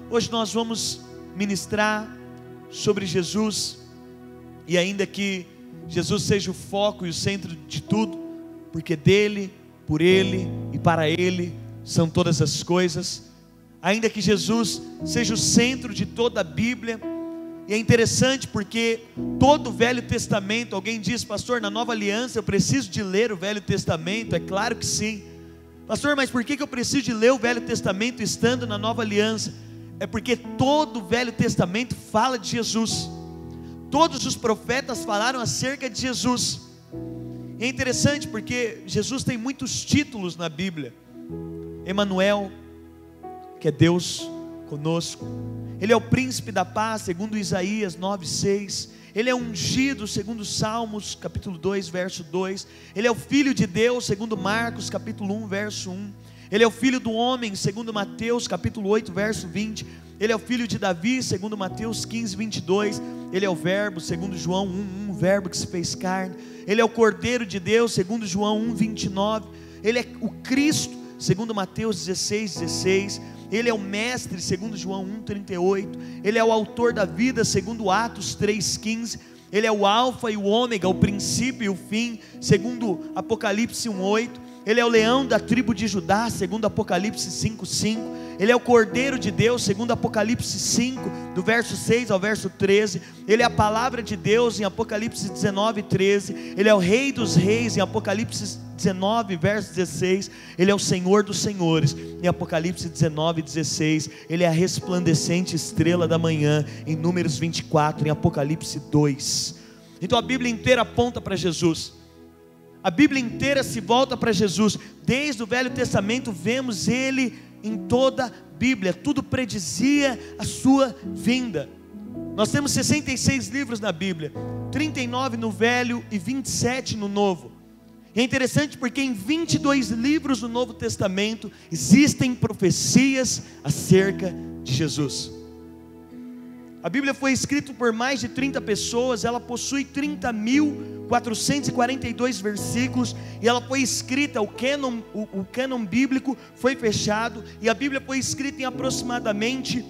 Hoje nós vamos ministrar sobre Jesus, e ainda que Jesus seja o foco e o centro de tudo, porque dele, por ele e para ele são todas as coisas, ainda que Jesus seja o centro de toda a Bíblia. E é interessante porque todo o Velho Testamento, alguém diz: pastor, na Nova Aliança eu preciso de ler o Velho Testamento? É claro que sim. Pastor, mas por que eu preciso de ler o Velho Testamento estando na Nova Aliança? É porque todo o Velho Testamento fala de Jesus. Todos os profetas falaram acerca de Jesus. E é interessante porque Jesus tem muitos títulos na Bíblia. Emanuel, que é Deus conosco. Ele é o príncipe da paz, segundo Isaías 9:6. Ele é ungido, segundo Salmos, capítulo 2, verso 2. Ele é o Filho de Deus, segundo Marcos, capítulo 1, verso 1. Ele é o Filho do homem, segundo Mateus, capítulo 8, verso 20. Ele é o Filho de Davi, segundo Mateus 15, 22. Ele é o Verbo, segundo João 1, o Verbo que se fez carne. Ele é o Cordeiro de Deus, segundo João 1, 29. Ele é o Cristo, segundo Mateus 16, 16. Ele é o Mestre, segundo João 1, 38. Ele é o Autor da vida, segundo Atos 3, 15. Ele é o Alfa e o Ômega, o princípio e o fim, segundo Apocalipse 1, 8. Ele é o leão da tribo de Judá, segundo Apocalipse 5, 5. Ele é o Cordeiro de Deus, segundo Apocalipse 5, do verso 6 ao verso 13. Ele é a palavra de Deus, em Apocalipse 19, 13. Ele é o Rei dos reis, em Apocalipse 19, verso 16. Ele é o Senhor dos senhores, em Apocalipse 19, 16. Ele é a resplandecente estrela da manhã, em Números 24, em Apocalipse 2. Então a Bíblia inteira aponta para Jesus. A Bíblia inteira se volta para Jesus. Desde o Velho Testamento vemos Ele em toda a Bíblia. Tudo predizia a sua vinda. Nós temos 66 livros na Bíblia, 39 no Velho e 27 no Novo. E é interessante porque em 22 livros do Novo Testamento existem profecias acerca de Jesus. A Bíblia foi escrita por mais de 30 pessoas, ela possui 30.442 versículos, e ela foi escrita, o cânon bíblico foi fechado, e a Bíblia foi escrita em aproximadamente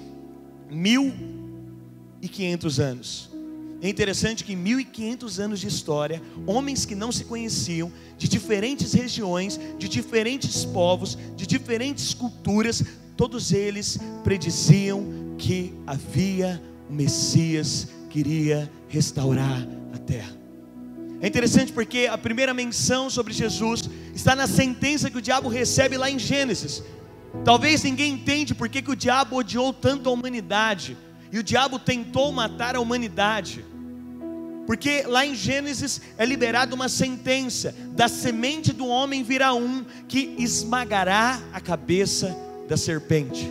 1.500 anos. É interessante que em 1.500 anos de história, homens que não se conheciam, de diferentes regiões, de diferentes povos, de diferentes culturas, todos eles prediziam que havia o Messias que iria restaurar a terra. É interessante porque a primeira menção sobre Jesus está na sentença que o diabo recebe lá em Gênesis. Talvez ninguém entende porque que o diabo odiou tanto a humanidade, e o diabo tentou matar a humanidade, porque lá em Gênesis é liberada uma sentença: da semente do homem virá um que esmagará a cabeça da serpente.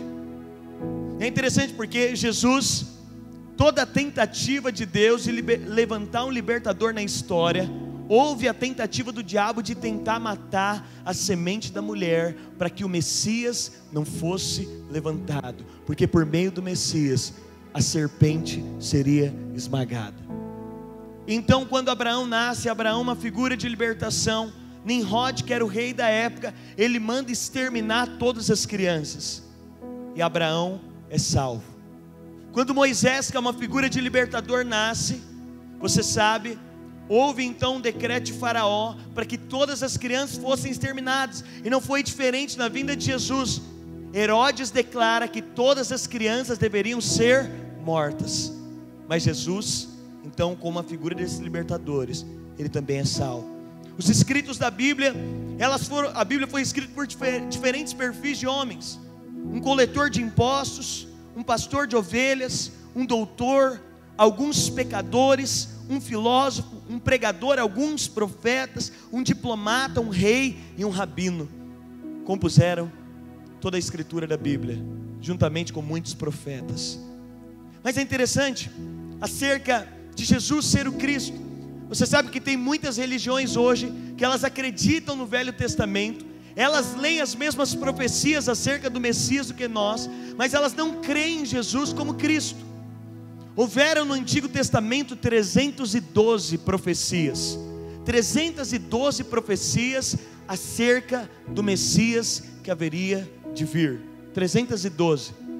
É interessante porque Jesus, toda a tentativa de Deus de levantar um libertador na história, houve a tentativa do diabo de tentar matar a semente da mulher, para que o Messias não fosse levantado, porque por meio do Messias a serpente seria esmagada. Então quando Abraão nasce, Abraão é uma figura de libertação. Nimrod, que era o rei da época, ele manda exterminar todas as crianças, e Abraão é salvo. Quando Moisés, que é uma figura de libertador, nasce, você sabe, houve então um decreto de Faraó para que todas as crianças fossem exterminadas, e não foi diferente na vinda de Jesus. Herodes declara que todas as crianças deveriam ser mortas, mas Jesus, então, como a figura desses libertadores, ele também é salvo. Os escritos da Bíblia, a Bíblia foi escrita por diferentes perfis de homens: um coletor de impostos, um pastor de ovelhas, um doutor, alguns pecadores, um filósofo, um pregador, alguns profetas, um diplomata, um rei e um rabino. Compuseram toda a escritura da Bíblia, juntamente com muitos profetas. Mas é interessante, acerca de Jesus ser o Cristo, você sabe que tem muitas religiões hoje, que elas acreditam no Velho Testamento, elas leem as mesmas profecias acerca do Messias do que nós, mas elas não creem em Jesus como Cristo. Houveram no Antigo Testamento 312 profecias, 312 profecias acerca do Messias que haveria de vir. 312.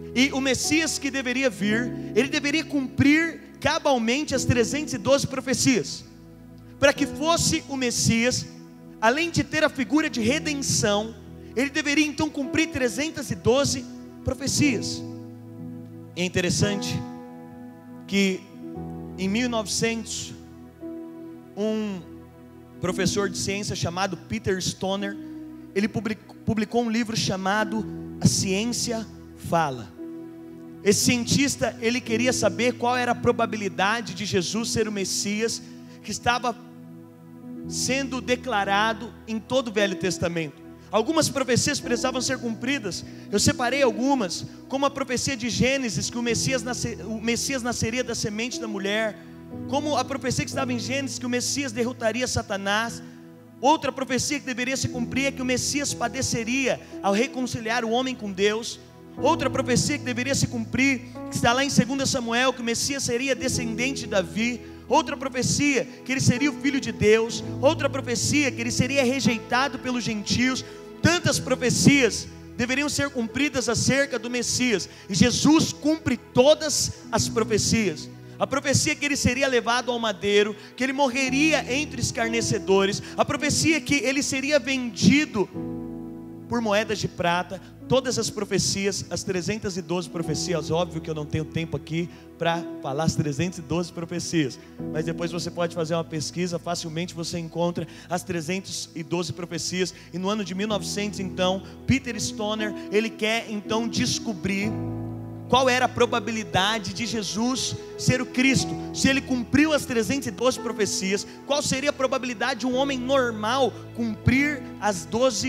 E o Messias que deveria vir, ele deveria cumprir cabalmente as 312 profecias. Para que fosse o Messias, além de ter a figura de redenção, ele deveria então cumprir 312 profecias. É interessante que em 1900, um professor de ciência chamado Peter Stoner, ele publicou um livro chamado A Ciência Fala. Esse cientista, ele queria saber qual era a probabilidade de Jesus ser o Messias que estava sendo declarado em todo o Velho Testamento. Algumas profecias precisavam ser cumpridas. Eu separei algumas, como a profecia de Gênesis, que o Messias nasceria da semente da mulher, como a profecia que estava em Gênesis, que o Messias derrotaria Satanás. Outra profecia que deveria se cumprir é que o Messias padeceria ao reconciliar o homem com Deus. Outra profecia que deveria se cumprir, que está lá em 2 Samuel, que o Messias seria descendente de Davi. Outra profecia, que ele seria o Filho de Deus. Outra profecia, que ele seria rejeitado pelos gentios. Tantas profecias deveriam ser cumpridas acerca do Messias, e Jesus cumpre todas as profecias. A profecia que ele seria levado ao madeiro, que ele morreria entre escarnecedores, a profecia que ele seria vendido por moedas de prata. Todas as profecias, as 312 profecias. Óbvio que eu não tenho tempo aqui para falar as 312 profecias, mas depois você pode fazer uma pesquisa, facilmente você encontra as 312 profecias. E no ano de 1900 então, Peter Stoner, ele quer então descobrir qual era a probabilidade de Jesus ser o Cristo. Se ele cumpriu as 312 profecias, qual seria a probabilidade de um homem normal cumprir as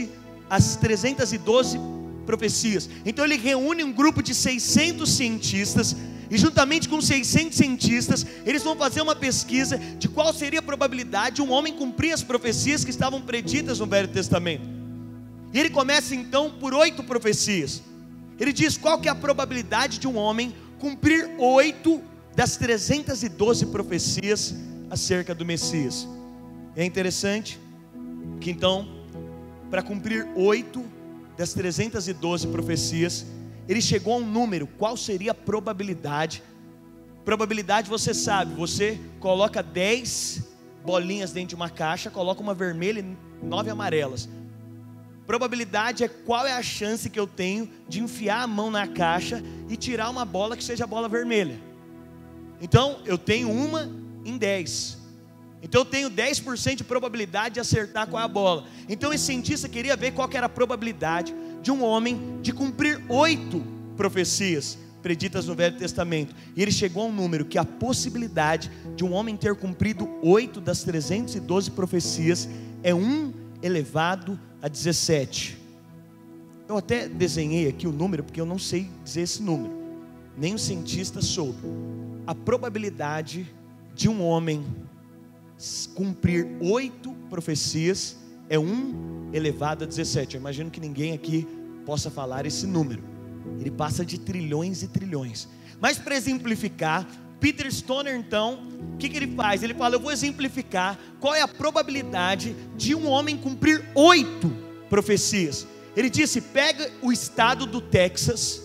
312 profecias? Então ele reúne um grupo de 600 cientistas, e juntamente com 600 cientistas, eles vão fazer uma pesquisa de qual seria a probabilidade de um homem cumprir as profecias que estavam preditas no Velho Testamento. E ele começa então por 8 profecias. Ele diz qual que é a probabilidade de um homem cumprir 8 das 312 profecias acerca do Messias. É interessante que então, para cumprir 8 das 312 profecias, ele chegou a um número. Qual seria a probabilidade? Probabilidade, você sabe, você coloca 10 bolinhas dentro de uma caixa, coloca uma vermelha e 9 amarelas. Probabilidade é qual é a chance que eu tenho de enfiar a mão na caixa e tirar uma bola que seja a bola vermelha. Então eu tenho 1 em 10. Então eu tenho 10% de probabilidade de acertar qual é a bola. Então esse cientista queria ver qual que era a probabilidade de um homem de cumprir 8 profecias preditas no Velho Testamento. E ele chegou a um número que a possibilidade de um homem ter cumprido 8 das 312 profecias é 1 elevado a 17. Eu até desenhei aqui o número, porque eu não sei dizer esse número, nem o cientista soube. A probabilidade de um homem cumprir 8 profecias é 1 elevado a 17. Eu imagino que ninguém aqui possa falar esse número. Ele passa de trilhões e trilhões. Mas para exemplificar, Peter Stoner então, o que ele faz? Ele fala, eu vou exemplificar qual é a probabilidade de um homem cumprir 8 profecias. Ele disse, pega o estado do Texas,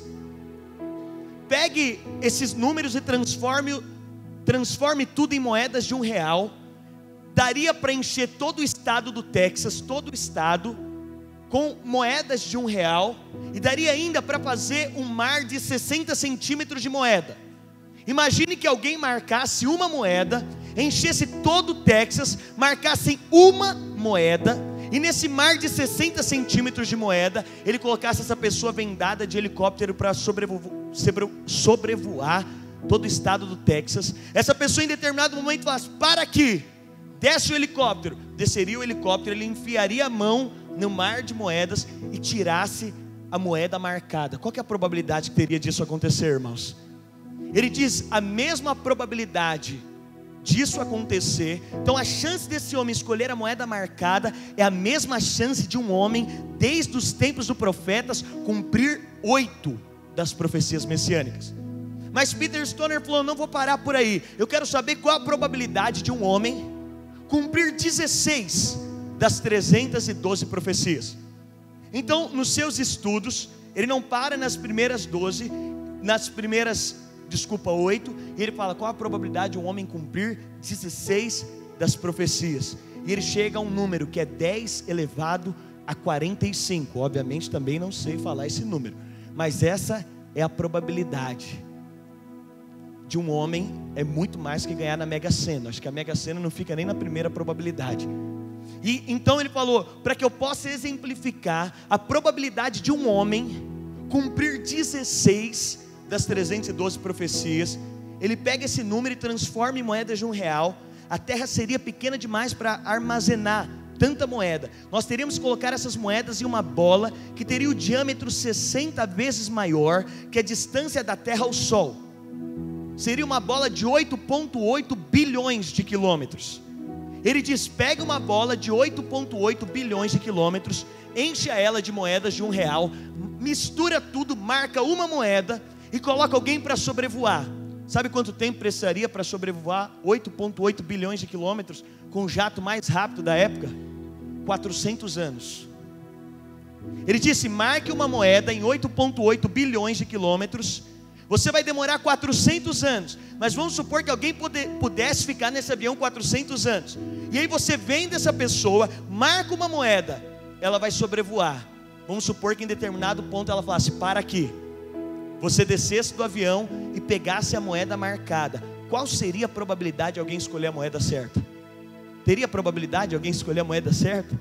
pegue esses números e transforme tudo em moedas de R$1. Daria para encher todo o estado do Texas, todo o estado, com moedas de R$1, e daria ainda para fazer um mar de 60 centímetros de moeda. Imagine que alguém marcasse uma moeda, enchesse todo o Texas, marcasse uma moeda, e nesse mar de 60 centímetros de moeda, ele colocasse essa pessoa vendada de helicóptero para sobrevoar todo o estado do Texas. Essa pessoa em determinado momento falasse, para aqui, desce o helicóptero. Desceria o helicóptero, ele enfiaria a mão no mar de moedas e tirasse a moeda marcada. Qual que é a probabilidade que teria disso acontecer, irmãos? Ele diz, a mesma probabilidade disso acontecer. Então a chance desse homem escolher a moeda marcada é a mesma chance de um homem, desde os tempos dos profetas, cumprir 8 das profecias messiânicas. Mas Peter Stoner falou, não vou parar por aí, eu quero saber qual a probabilidade de um homem cumprir 16 das 312 profecias. Então nos seus estudos, ele não para nas primeiras 12, nas primeiras, 8, e ele fala qual a probabilidade de um homem cumprir 16 das profecias. E ele chega a um número que é 10 elevado a 45. Obviamente também não sei falar esse número, mas essa é a probabilidade de um homem. É muito mais que ganhar na Mega Sena. Acho que a Mega Sena não fica nem na primeira probabilidade. E então ele falou, para que eu possa exemplificar a probabilidade de um homem cumprir 16 das 312 profecias, ele pega esse número e transforma em moedas de R$1. A terra seria pequena demais para armazenar tanta moeda. Nós teríamos que colocar essas moedas em uma bola que teria o diâmetro 60 vezes maior que a distância da terra ao sol. Seria uma bola de 8,8 bilhões de quilômetros. Ele diz, pega uma bola de 8,8 bilhões de quilômetros, enche ela de moedas de R$1, mistura tudo, marca uma moeda e coloca alguém para sobrevoar. Sabe quanto tempo precisaria para sobrevoar 8,8 bilhões de quilômetros com o jato mais rápido da época? 400 anos. Ele disse, marque uma moeda em 8,8 bilhões de quilômetros. Você vai demorar 400 anos, mas vamos supor que alguém pudesse ficar nesse avião 400 anos. E aí você vende essa pessoa, marca uma moeda, ela vai sobrevoar. Vamos supor que em determinado ponto ela falasse, para aqui. Você descesse do avião e pegasse a moeda marcada. Qual seria a probabilidade de alguém escolher a moeda certa? Teria probabilidade de alguém escolher a moeda certa?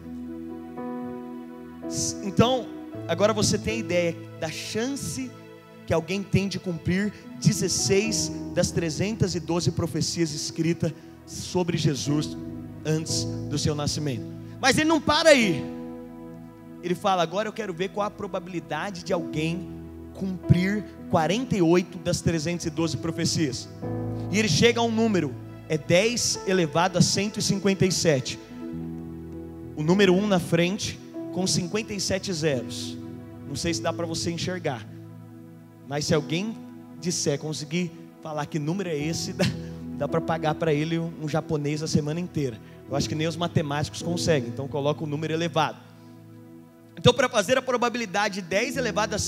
Então, agora você tem a ideia da chance que alguém tem de cumprir 16 das 312 profecias escritas sobre Jesus antes do seu nascimento. Mas ele não para aí. Ele fala, agora eu quero ver qual a probabilidade de alguém cumprir 48 das 312 profecias. E ele chega a um número, é 10 elevado a 157. O número 1 na frente, com 57 zeros. Não sei se dá para você enxergar, mas se alguém disser, conseguir falar que número é esse, dá para pagar para ele um japonês a semana inteira. Eu acho que nem os matemáticos conseguem, então coloca o número elevado. Então, para fazer a probabilidade de 10 elevado a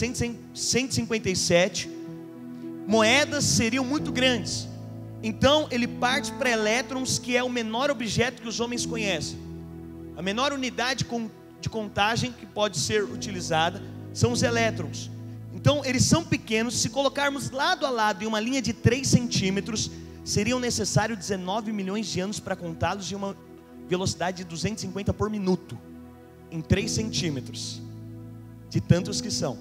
157, moedas seriam muito grandes. Então ele parte para elétrons, que é o menor objeto que os homens conhecem. A menor unidade de contagem que pode ser utilizada são os elétrons. Então eles são pequenos. Se colocarmos lado a lado em uma linha de 3 centímetros, seriam necessários 19 milhões de anos para contá-los em uma velocidade de 250 por minuto, em 3 centímetros, de tantos que são.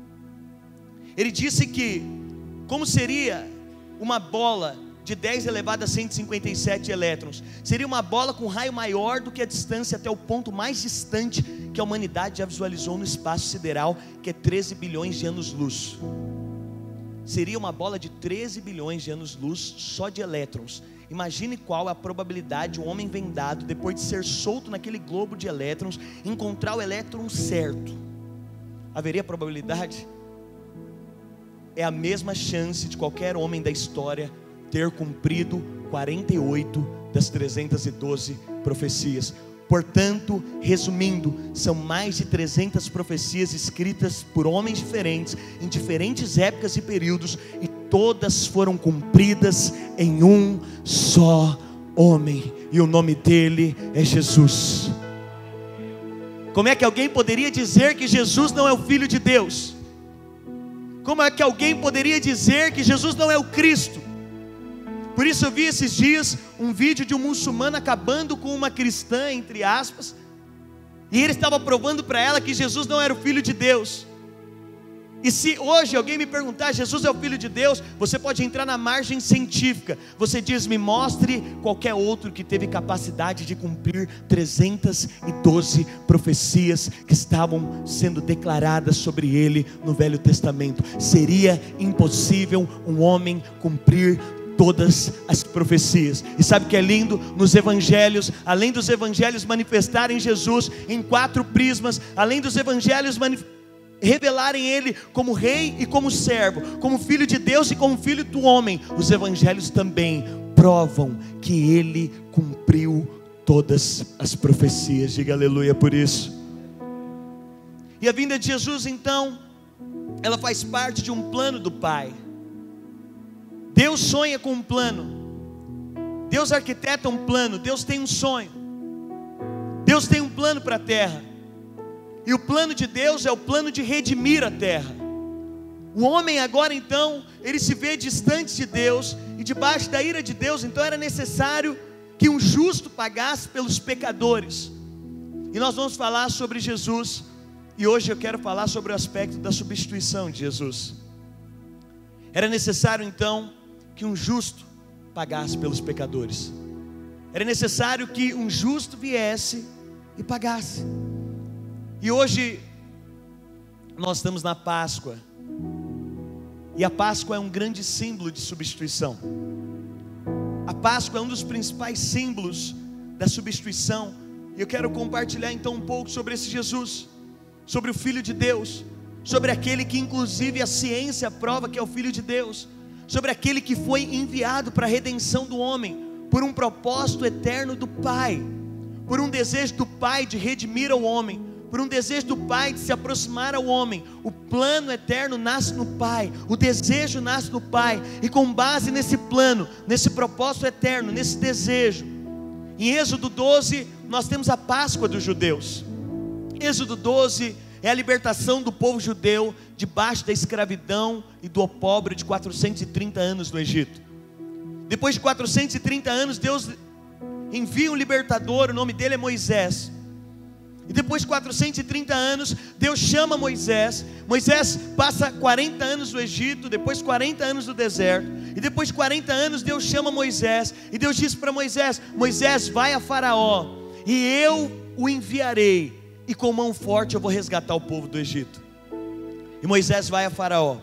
Ele disse que, como seria uma bola de 10 elevado a 157 elétrons, seria uma bola com raio maior do que a distância até o ponto mais distante que a humanidade já visualizou no espaço sideral, que é 13 bilhões de anos-luz. Seria uma bola de 13 bilhões de anos-luz só de elétrons. Imagine qual é a probabilidade de um homem vendado, depois de ser solto naquele globo de elétrons, encontrar o elétron certo. Haveria probabilidade? É a mesma chance de qualquer homem da história ter cumprido 48 das 312 profecias. Portanto, resumindo, são mais de 300 profecias escritas por homens diferentes, em diferentes épocas e períodos, e todas foram cumpridas em um só homem, e o nome dele é Jesus. Como é que alguém poderia dizer que Jesus não é o Filho de Deus? Como é que alguém poderia dizer que Jesus não é o Cristo? Por isso eu vi esses dias um vídeo de um muçulmano acabando com uma cristã, entre aspas, e ele estava provando para ela que Jesus não era o Filho de Deus. E se hoje alguém me perguntar, Jesus é o Filho de Deus, você pode entrar na margem científica. Você diz, me mostre qualquer outro que teve capacidade de cumprir 312 profecias que estavam sendo declaradas sobre ele no Velho Testamento. Seria impossível um homem cumprir todas as profecias. E sabe o que é lindo? Nos evangelhos, além dos evangelhos manifestarem Jesus em 4 prismas, além dos evangelhos revelarem ele como rei e como servo, como filho de Deus e como filho do homem, os evangelhos também provam que ele cumpriu todas as profecias. Diga aleluia por isso. E a vinda de Jesus então ela faz parte de um plano do Pai. Deus sonha com um plano, Deus arquiteta um plano, Deus tem um sonho, Deus tem um plano para a terra, e o plano de Deus é o plano de redimir a terra. O homem agora então, ele se vê distante de Deus, e debaixo da ira de Deus, então era necessário que um justo pagasse pelos pecadores. E nós vamos falar sobre Jesus, e hoje eu quero falar sobre o aspecto da substituição de Jesus. Era necessário então que um justo pagasse pelos pecadores. Era necessário que um justo viesse e pagasse. E hoje nós estamos na Páscoa, e a Páscoa é um grande símbolo de substituição. A Páscoa é um dos principais símbolos da substituição. E eu quero compartilhar então um pouco sobre esse Jesus, sobre o Filho de Deus, sobre aquele que inclusive a ciência prova que é o Filho de Deus, sobre aquele que foi enviado para a redenção do homem, por um propósito eterno do Pai, por um desejo do Pai de redimir ao homem, por um desejo do Pai de se aproximar ao homem. O plano eterno nasce no Pai, o desejo nasce no Pai, e com base nesse plano, nesse propósito eterno, nesse desejo, em Êxodo 12, nós temos a Páscoa dos judeus. Êxodo 12 é a libertação do povo judeu debaixo da escravidão e do opróbrio de 430 anos no Egito. Depois de 430 anos, Deus envia um libertador, o nome dele é Moisés. E depois de 430 anos, Deus chama Moisés. Moisés passa 40 anos no Egito, depois 40 anos no deserto. E depois de 40 anos, Deus chama Moisés. E Deus diz para Moisés: Moisés, vai a Faraó, e eu o enviarei, e com mão forte eu vou resgatar o povo do Egito. E Moisés vai a Faraó.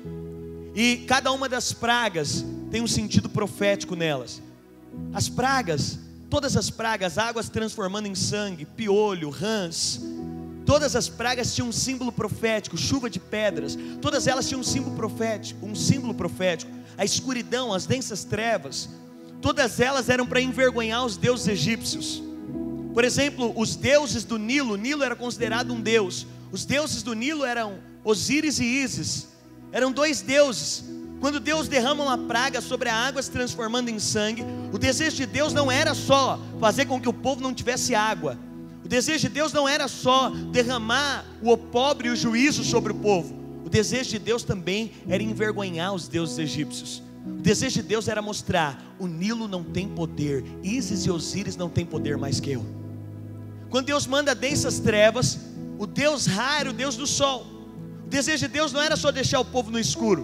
E cada uma das pragas tem um sentido profético nelas. As pragas, todas as pragas, águas transformando em sangue, piolho, rãs, todas as pragas tinham um símbolo profético, chuva de pedras, todas elas tinham um símbolo profético, a escuridão, as densas trevas, todas elas eram para envergonhar os deuses egípcios. Por exemplo, os deuses do Nilo, o Nilo era considerado um deus, os deuses do Nilo eram Osíris e Ísis, eram dois deuses. Quando Deus derrama uma praga sobre a água se transformando em sangue, o desejo de Deus não era só fazer com que o povo não tivesse água. O desejo de Deus não era só derramar o opróbrio e o juízo sobre o povo. O desejo de Deus também era envergonhar os deuses egípcios. O desejo de Deus era mostrar: o Nilo não tem poder, Ísis e Osíris não têm poder mais que eu. Quando Deus manda densas trevas, o Deus Ra era o Deus do sol. O desejo de Deus não era só deixar o povo no escuro.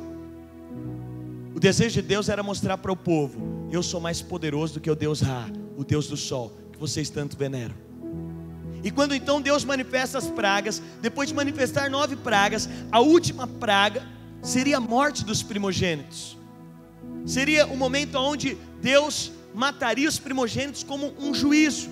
O desejo de Deus era mostrar para o povo: eu sou mais poderoso do que o Deus Ra, o Deus do sol, que vocês tanto veneram. E quando então Deus manifesta as pragas, depois de manifestar 9 pragas, a última praga seria a morte dos primogênitos. Seria o momento onde Deus mataria os primogênitos como um juízo.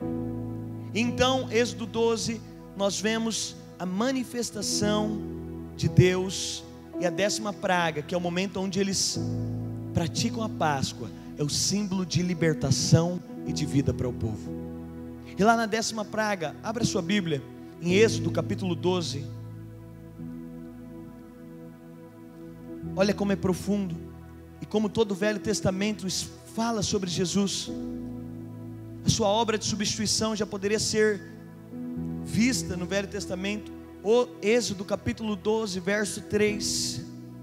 Então, Êxodo 12, nós vemos a manifestação de Deus. E a 10ª praga, que é o momento onde eles praticam a Páscoa, é o símbolo de libertação e de vida para o povo. E lá na 10ª praga, abra sua Bíblia, em Êxodo capítulo 12. Olha como é profundo, e como todo o Velho Testamento fala sobre Jesus. A sua obra de substituição já poderia ser vista no Velho Testamento. O Êxodo capítulo 12, verso 3.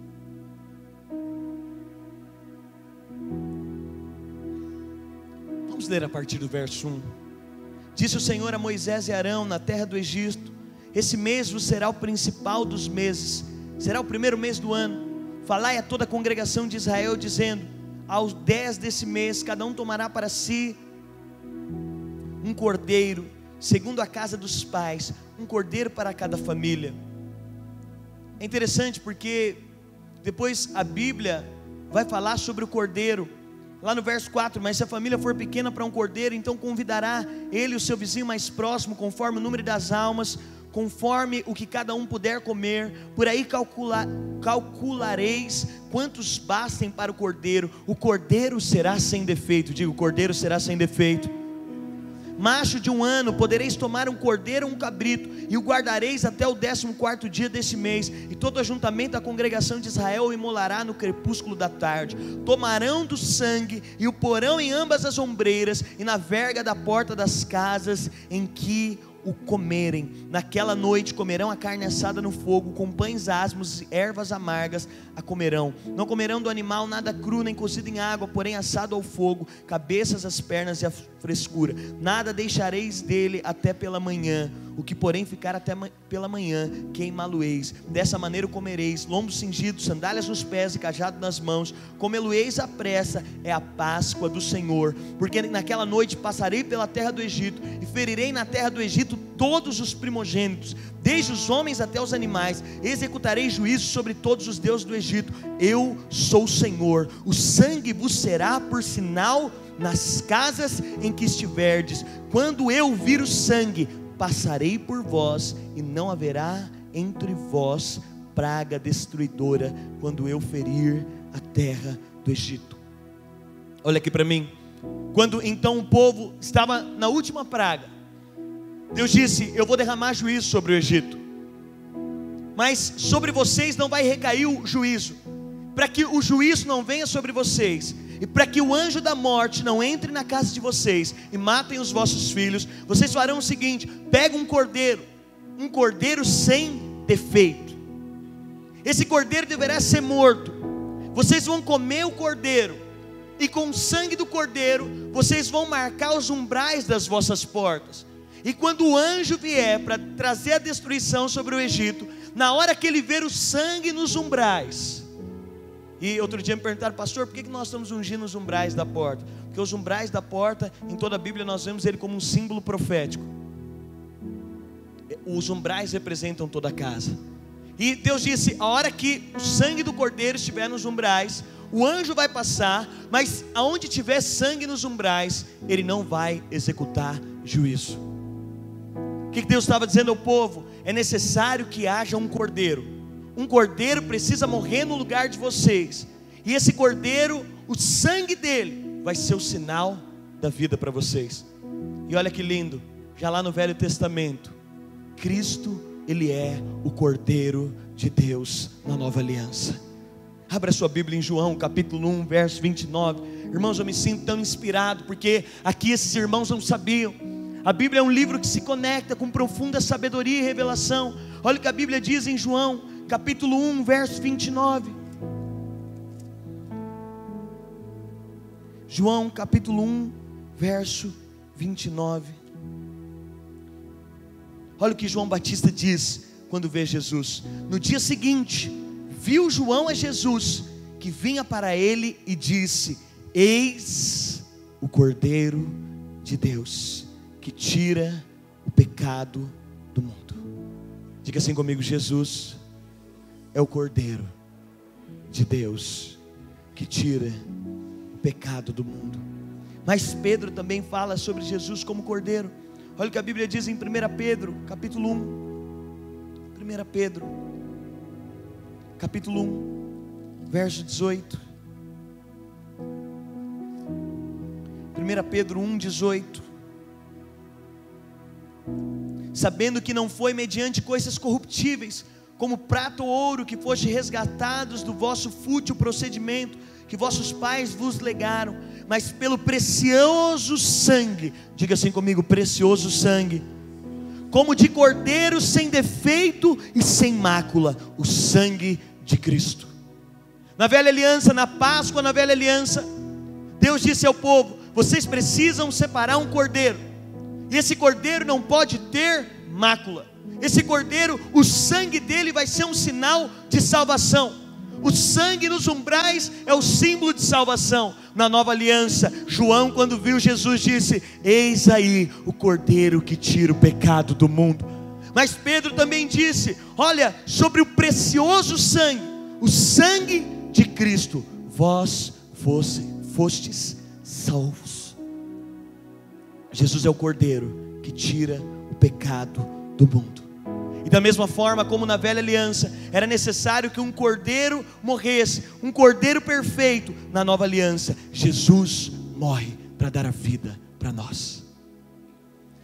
Vamos ler a partir do verso 1. Disse o Senhor a Moisés e Arão na terra do Egito: esse mês vos será o principal dos meses, será o primeiro mês do ano. Falai a toda a congregação de Israel, dizendo: aos 10 desse mês, cada um tomará para si um cordeiro, segundo a casa dos pais, um cordeiro para cada família. É interessante porque depois a Bíblia vai falar sobre o cordeiro, lá no verso 4: mas se a família for pequena para um cordeiro, então convidará ele o seu vizinho mais próximo, conforme o número das almas, conforme o que cada um puder comer. Por aí calculareis quantos bastem para o cordeiro. O cordeiro será sem defeito. Digo, o cordeiro será sem defeito. macho de 1 ano, podereis tomar um cordeiro ou um cabrito, e o guardareis até o 14º dia deste mês, e todo ajuntamento da congregação de Israel o imolará no crepúsculo da tarde. Tomarão do sangue e o porão em ambas as ombreiras e na verga da porta das casas em que o comerem. Naquela noite comerão a carne assada no fogo, com pães asmos e ervas amargas a comerão. Não comerão do animal nada cru, nem cozido em água, porém assado ao fogo, cabeças, as pernas e a frescura. Nada deixareis dele até pela manhã. O que porém ficar até pela manhã, queimá-lo-eis. Dessa maneira o comereis, lombo cingido, sandálias nos pés e cajado nas mãos. Comê-lo-eis à pressa, é a Páscoa do Senhor. Porque naquela noite passarei pela terra do Egito, e ferirei na terra do Egito todos os primogênitos, desde os homens até os animais. Executarei juízo sobre todos os deuses do Egito. Eu sou o Senhor. O sangue vos será por sinal nas casas em que estiverdes. Quando eu vir o sangue, passarei por vós, e não haverá entre vós praga destruidora, quando eu ferir a terra do Egito. Olha aqui para mim. Quando então o povo estava na última praga, Deus disse: eu vou derramar juízo sobre o Egito, mas sobre vocês não vai recair o juízo. Para que o juízo não venha sobre vocês, e para que o anjo da morte não entre na casa de vocês e matem os vossos filhos, vocês farão o seguinte: pega um cordeiro sem defeito. Esse cordeiro deverá ser morto. Vocês vão comer o cordeiro, e com o sangue do cordeiro vocês vão marcar os umbrais das vossas portas. E quando o anjo vier para trazer a destruição sobre o Egito, na hora que ele ver o sangue nos umbrais. E outro dia me perguntaram: pastor, por que nós estamos ungindo os umbrais da porta? Porque os umbrais da porta, em toda a Bíblia nós vemos ele como um símbolo profético. Os umbrais representam toda a casa. E Deus disse: a hora que o sangue do cordeiro estiver nos umbrais, o anjo vai passar, mas aonde tiver sangue nos umbrais, ele não vai executar juízo. O que Deus estava dizendo ao povo? É necessário que haja um cordeiro. Um cordeiro precisa morrer no lugar de vocês, e esse cordeiro, o sangue dele vai ser o sinal da vida para vocês. E olha que lindo, já lá no Velho Testamento, Cristo, ele é o Cordeiro de Deus na nova aliança. Abra sua Bíblia em João capítulo 1, verso 29. Irmãos, eu me sinto tão inspirado, porque aqui esses irmãos não sabiam. A Bíblia é um livro que se conecta com profunda sabedoria e revelação. Olha o que a Bíblia diz em João capítulo 1, verso 29. João capítulo 1, verso 29. Olha o que João Batista diz quando vê Jesus. No dia seguinte, viu João a Jesus, que vinha para ele, e disse: eis o Cordeiro de Deus, que tira o pecado do mundo. Diga assim comigo: Jesus é o Cordeiro de Deus que tira o pecado do mundo. Mas Pedro também fala sobre Jesus como Cordeiro. Olha o que a Bíblia diz em 1 Pedro capítulo 1. 1 Pedro capítulo 1, verso 18. 1 Pedro 1, 18. Sabendo que não foi mediante coisas corruptíveis, como prata ou ouro, que foste resgatados do vosso fútil procedimento, que vossos pais vos legaram, mas pelo precioso sangue, diga assim comigo: precioso sangue, como de cordeiro sem defeito e sem mácula, o sangue de Cristo. Na velha aliança, na Páscoa, na velha aliança, Deus disse ao povo: vocês precisam separar um cordeiro, e esse cordeiro não pode ter mácula. Esse cordeiro, o sangue dele vai ser um sinal de salvação. O sangue nos umbrais é o símbolo de salvação. Na nova aliança, João, quando viu Jesus, disse: eis aí o Cordeiro que tira o pecado do mundo. Mas Pedro também disse: olha, sobre o precioso sangue, o sangue de Cristo, vós fostes salvos. Jesus é o Cordeiro que tira o pecado do mundo. E da mesma forma como na velha aliança era necessário que um cordeiro morresse, um cordeiro perfeito, na nova aliança Jesus morre para dar a vida para nós.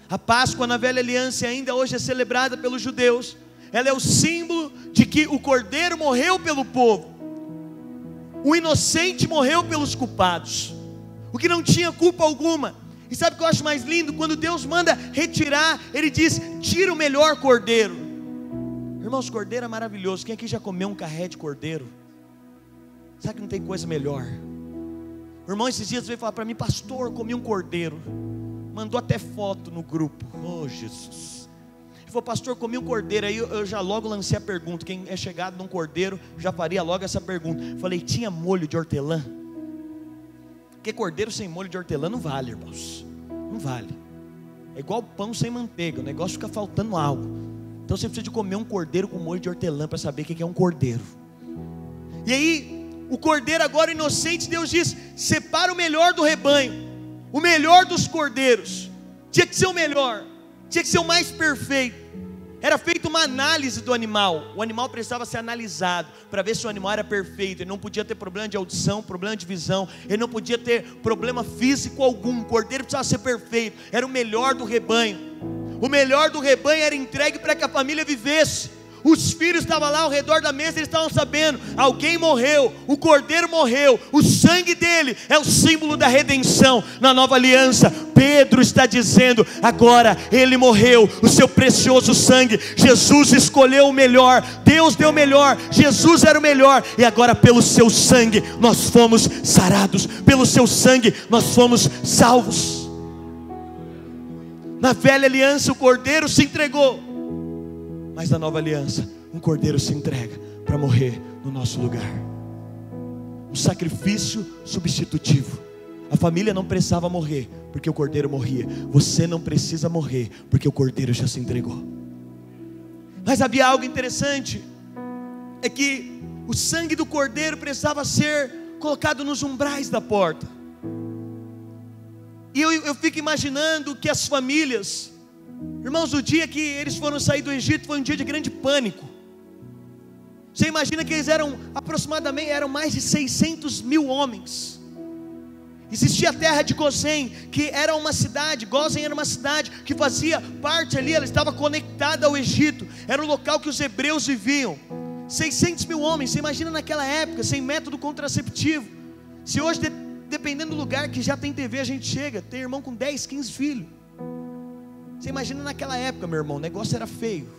A Páscoa na velha aliança ainda hoje é celebrada pelos judeus. Ela é o símbolo de que o Cordeiro morreu pelo povo. O inocente morreu pelos culpados, o que não tinha culpa alguma. E sabe o que eu acho mais lindo? Quando Deus manda retirar, Ele diz: tira o melhor cordeiro. Irmãos, cordeiro é maravilhoso. Quem aqui já comeu um carré de cordeiro? Sabe que não tem coisa melhor? O irmão esses dias veio falar para mim: pastor, comi um cordeiro. Mandou até foto no grupo. Oh Jesus. Ele falou: pastor, comi um cordeiro. Aí eu já logo lancei a pergunta. Quem é chegado num cordeiro já faria logo essa pergunta. Falei: tinha molho de hortelã? Porque cordeiro sem molho de hortelã não vale, irmãos. Não vale. É igual pão sem manteiga. O negócio fica faltando algo. Então você precisa de comer um cordeiro com molho de hortelã para saber o que é um cordeiro. E aí, o cordeiro agora inocente, Deus diz: separa o melhor do rebanho, o melhor dos cordeiros. Tinha que ser o melhor, tinha que ser o mais perfeito. Era feita uma análise do animal. O animal precisava ser analisado para ver se o animal era perfeito. Ele não podia ter problema de audição, problema de visão. Ele não podia ter problema físico algum. O cordeiro precisava ser perfeito. Era o melhor do rebanho. O melhor do rebanho era entregue para que a família vivesse. Os filhos estavam lá ao redor da mesa, eles estavam sabendo: alguém morreu, o cordeiro morreu, o sangue dele é o símbolo da redenção. Na nova aliança, Pedro está dizendo: agora ele morreu, o seu precioso sangue, Jesus escolheu o melhor, Deus deu o melhor, Jesus era o melhor, e agora pelo seu sangue nós fomos sarados, pelo seu sangue nós fomos salvos. Na velha aliança o cordeiro se entregou, mas na nova aliança, um cordeiro se entrega para morrer no nosso lugar. Um sacrifício substitutivo. A família não precisava morrer, porque o cordeiro morria. Você não precisa morrer, porque o cordeiro já se entregou. Mas havia algo interessante, é que o sangue do cordeiro precisava ser colocado nos umbrais da porta. E eu fico imaginando que as famílias, irmãos, o dia que eles foram sair do Egito foi um dia de grande pânico. Você imagina que eles eram mais de 600 mil homens. Existia a terra de Gozém, que era uma cidade, Gozém era uma cidade que fazia parte ali, ela estava conectada ao Egito, era o local que os hebreus viviam. 600 mil homens, você imagina naquela época, sem método contraceptivo. Se hoje, dependendo do lugar que já tem TV, a gente chega, tem irmão com 10, 15 filhos. Você imagina naquela época, meu irmão, o negócio era feio.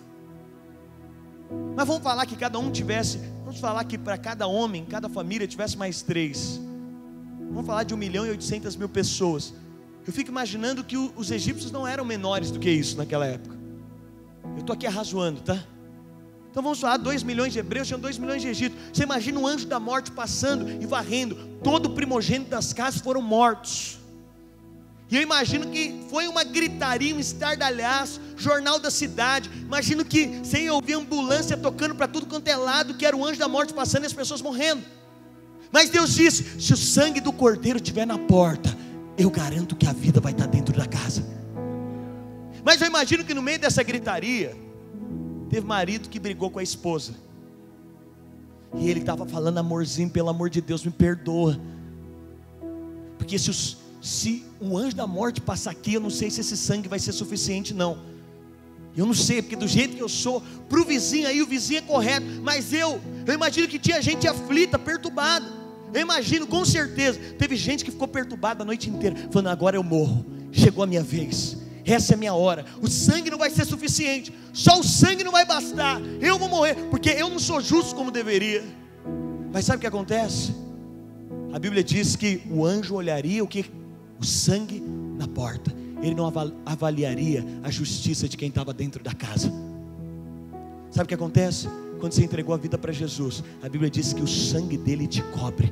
Mas vamos falar que cada um tivesse, vamos falar que para cada homem, cada família tivesse mais 3. Vamos falar de 1.800.000 pessoas. Eu fico imaginando que os egípcios não eram menores do que isso naquela época. Eu estou aqui arrazoando, tá? Então vamos falar, 2 milhões de hebreus, tinham 2 milhões de egípcios. Você imagina um anjo da morte passando e varrendo. Todo o primogênito das casas foram mortos. E eu imagino que foi uma gritaria, um estardalhaço, jornal da cidade. Imagino que você ia ouvir ambulância tocando para tudo quanto é lado, que era o anjo da morte passando e as pessoas morrendo. Mas Deus disse: se o sangue do cordeiro estiver na porta, eu garanto que a vida vai estar dentro da casa. Mas eu imagino que no meio dessa gritaria, teve marido que brigou com a esposa, e ele estava falando: amorzinho, pelo amor de Deus, me perdoa, porque se o anjo da morte passar aqui, eu não sei se esse sangue vai ser suficiente não. Eu não sei, porque do jeito que eu sou, para o vizinho aí, o vizinho é correto, mas eu imagino que tinha gente aflita, perturbada. Eu imagino, com certeza, teve gente que ficou perturbada a noite inteira, falando: agora eu morro, chegou a minha vez, essa é a minha hora, o sangue não vai ser suficiente, só o sangue não vai bastar, eu vou morrer, porque eu não sou justo como deveria. Mas sabe o que acontece? A Bíblia diz que o anjo olharia o que? O sangue na porta. Ele não avaliaria a justiça de quem estava dentro da casa. Sabe o que acontece? Quando você entregou a vida para Jesus, a Bíblia diz que o sangue dele te cobre.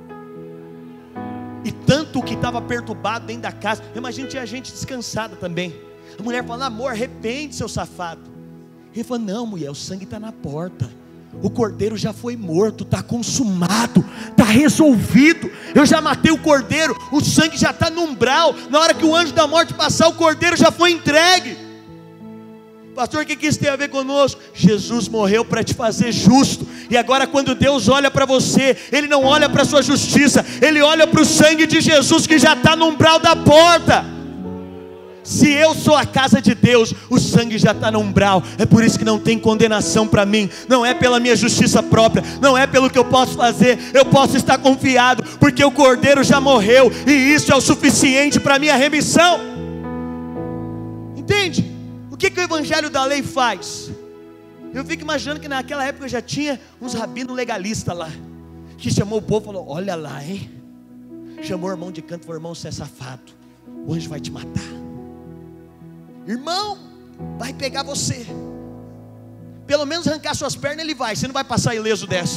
E tanto o que estava perturbado dentro da casa, imagina, tinha gente descansada também. A mulher fala: amor, arrepende, seu safado. Ele falou: não, mulher, o sangue está na porta, o cordeiro já foi morto, está consumado, está resolvido. Eu já matei o cordeiro, o sangue já está no umbral. Na hora que o anjo da morte passar, o cordeiro já foi entregue. Pastor, o que isso tem a ver conosco? Jesus morreu para te fazer justo. E agora quando Deus olha para você, Ele não olha para a sua justiça, Ele olha para o sangue de Jesus que já está no umbral da porta. Se eu sou a casa de Deus, o sangue já está no umbral. É por isso que não tem condenação para mim. Não é pela minha justiça própria, não é pelo que eu posso fazer. Eu posso estar confiado, porque o Cordeiro já morreu, e isso é o suficiente para a minha remissão. Entende? O que o evangelho da lei faz? Eu fico imaginando que naquela época já tinha uns rabinos legalistas lá, que chamou o povo e falou: olha lá, hein? Chamou o irmão de canto e falou: irmão, você é safado, o anjo vai te matar. Irmão, vai pegar você. Pelo menos arrancar suas pernas ele vai. Você não vai passar ileso dessa.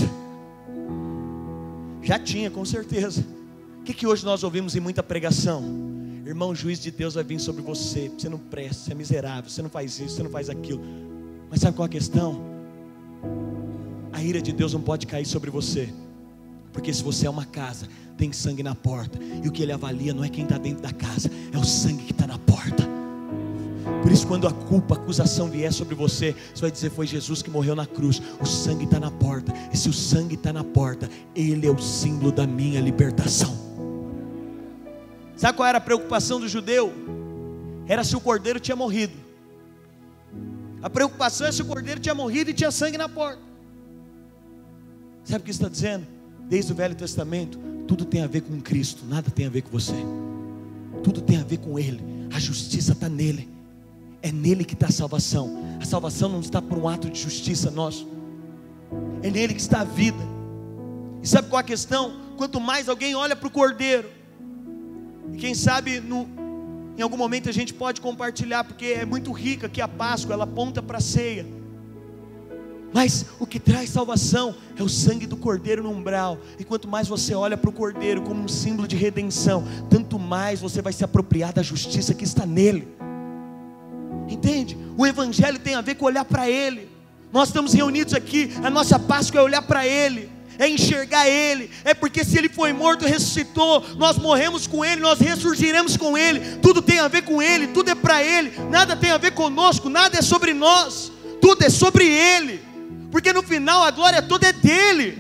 Já tinha, com certeza. O que hoje nós ouvimos em muita pregação? Irmão, o juiz de Deus vai vir sobre você. Você não presta, você é miserável, você não faz isso, você não faz aquilo. Mas sabe qual é a questão? A ira de Deus não pode cair sobre você, porque se você é uma casa, tem sangue na porta. E o que ele avalia não é quem está dentro da casa, é o sangue que está na porta. Por isso, quando a culpa, a acusação vier sobre você, você vai dizer: foi Jesus que morreu na cruz. O sangue está na porta. E se o sangue está na porta, ele é o símbolo da minha libertação. Sabe qual era a preocupação do judeu? Era se o cordeiro tinha morrido. A preocupação é se o cordeiro tinha morrido e tinha sangue na porta. Sabe o que está dizendo? Desde o Velho Testamento, tudo tem a ver com Cristo, nada tem a ver com você. Tudo tem a ver com Ele. A justiça está nele. É nele que está a salvação. A salvação não está por um ato de justiça nosso. É nele que está a vida. E sabe qual é a questão? Quanto mais alguém olha para o Cordeiro, e quem sabe em algum momento a gente pode compartilhar, porque é muito rica aqui a Páscoa, ela aponta para a ceia. Mas o que traz salvação é o sangue do Cordeiro no umbral. E quanto mais você olha para o Cordeiro como um símbolo de redenção, tanto mais você vai se apropriar da justiça que está nele. Entende? O evangelho tem a ver com olhar para Ele. Nós estamos reunidos aqui, a nossa Páscoa é olhar para Ele, é enxergar Ele. É porque se Ele foi morto e ressuscitou, nós morremos com Ele, nós ressurgiremos com Ele. Tudo tem a ver com Ele, tudo é para Ele. Nada tem a ver conosco, nada é sobre nós, tudo é sobre Ele. Porque no final a glória toda é dele.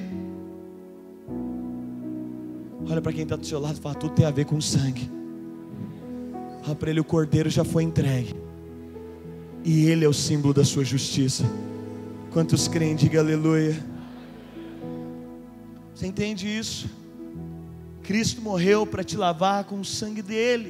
Olha para quem está do seu lado e fala: tudo tem a ver com o sangue. Fala para ele: o Cordeiro já foi entregue, e Ele é o símbolo da sua justiça. Quantos creem, diga aleluia. Você entende isso? Cristo morreu para te lavar com o sangue dele.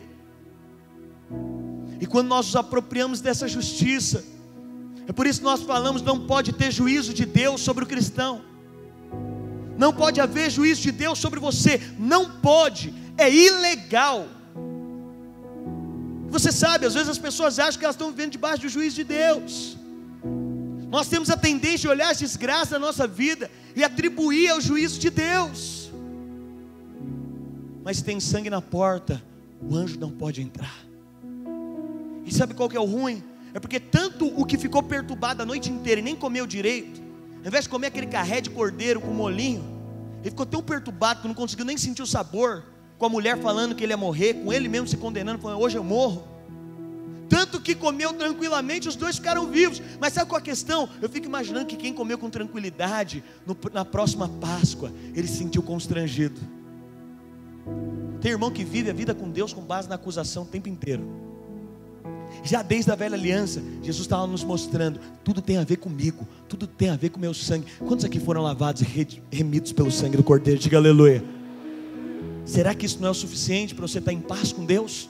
E quando nós nos apropriamos dessa justiça, é por isso que nós falamos: não pode ter juízo de Deus sobre o cristão. Não pode haver juízo de Deus sobre você. Não pode, é ilegal. Você sabe, às vezes as pessoas acham que elas estão vivendo debaixo do juízo de Deus. Nós temos a tendência de olhar as desgraças da nossa vida e atribuir ao juízo de Deus. Mas se tem sangue na porta, o anjo não pode entrar. E sabe qual que é o ruim? É porque tanto o que ficou perturbado a noite inteira e nem comeu direito, ao invés de comer aquele carré de cordeiro com molinho, ele ficou tão perturbado que não conseguiu nem sentir o sabor, com a mulher falando que ele ia morrer, com ele mesmo se condenando, falando: hoje eu morro. Tanto que comeu tranquilamente, os dois ficaram vivos. Mas sabe qual a questão? Eu fico imaginando que quem comeu com tranquilidade, na próxima Páscoa, ele se sentiu constrangido. Tem irmão que vive a vida com Deus com base na acusação o tempo inteiro. Já desde a velha aliança, Jesus estava nos mostrando: tudo tem a ver comigo, tudo tem a ver com o meu sangue. Quantos aqui foram lavados e remidos pelo sangue do Cordeiro? Diga aleluia. Será que isso não é o suficiente para você estar em paz com Deus?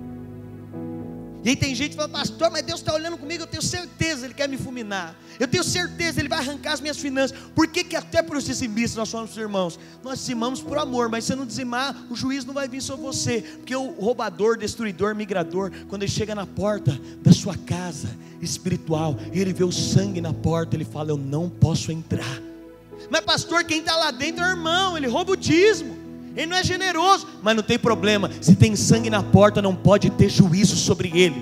E aí tem gente que fala: pastor, mas Deus está olhando comigo, eu tenho certeza Ele quer me fulminar, eu tenho certeza Ele vai arrancar as minhas finanças. Por que até para os dizimistas nós falamos para os irmãos: nós dizimamos por amor, mas se você não dizimar, o juízo não vai vir sobre você. Porque o roubador, destruidor, migrador, quando ele chega na porta da sua casa espiritual, e ele vê o sangue na porta, ele fala: eu não posso entrar. Mas pastor, quem está lá dentro é o irmão, ele rouba o dízimo, ele não é generoso. Mas não tem problema, se tem sangue na porta, não pode ter juízo sobre ele.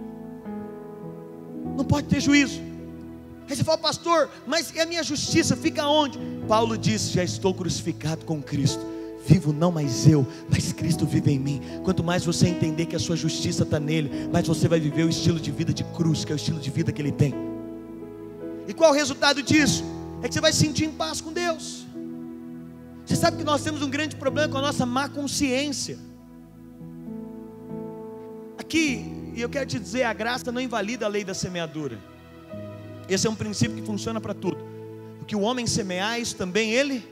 Não pode ter juízo. Aí você fala: pastor, mas e a minha justiça fica onde? Paulo disse: já estou crucificado com Cristo, vivo não mais eu, mas Cristo vive em mim. Quanto mais você entender que a sua justiça está nele, mais você vai viver o estilo de vida de cruz, que é o estilo de vida que ele tem. E qual o resultado disso? É que você vai se sentir em paz com Deus. Você sabe que nós temos um grande problema com a nossa má consciência. Aqui E eu quero te dizer, a graça não invalida a lei da semeadura. Esse é um princípio que funciona para tudo. O que o homem semear, isso também ele.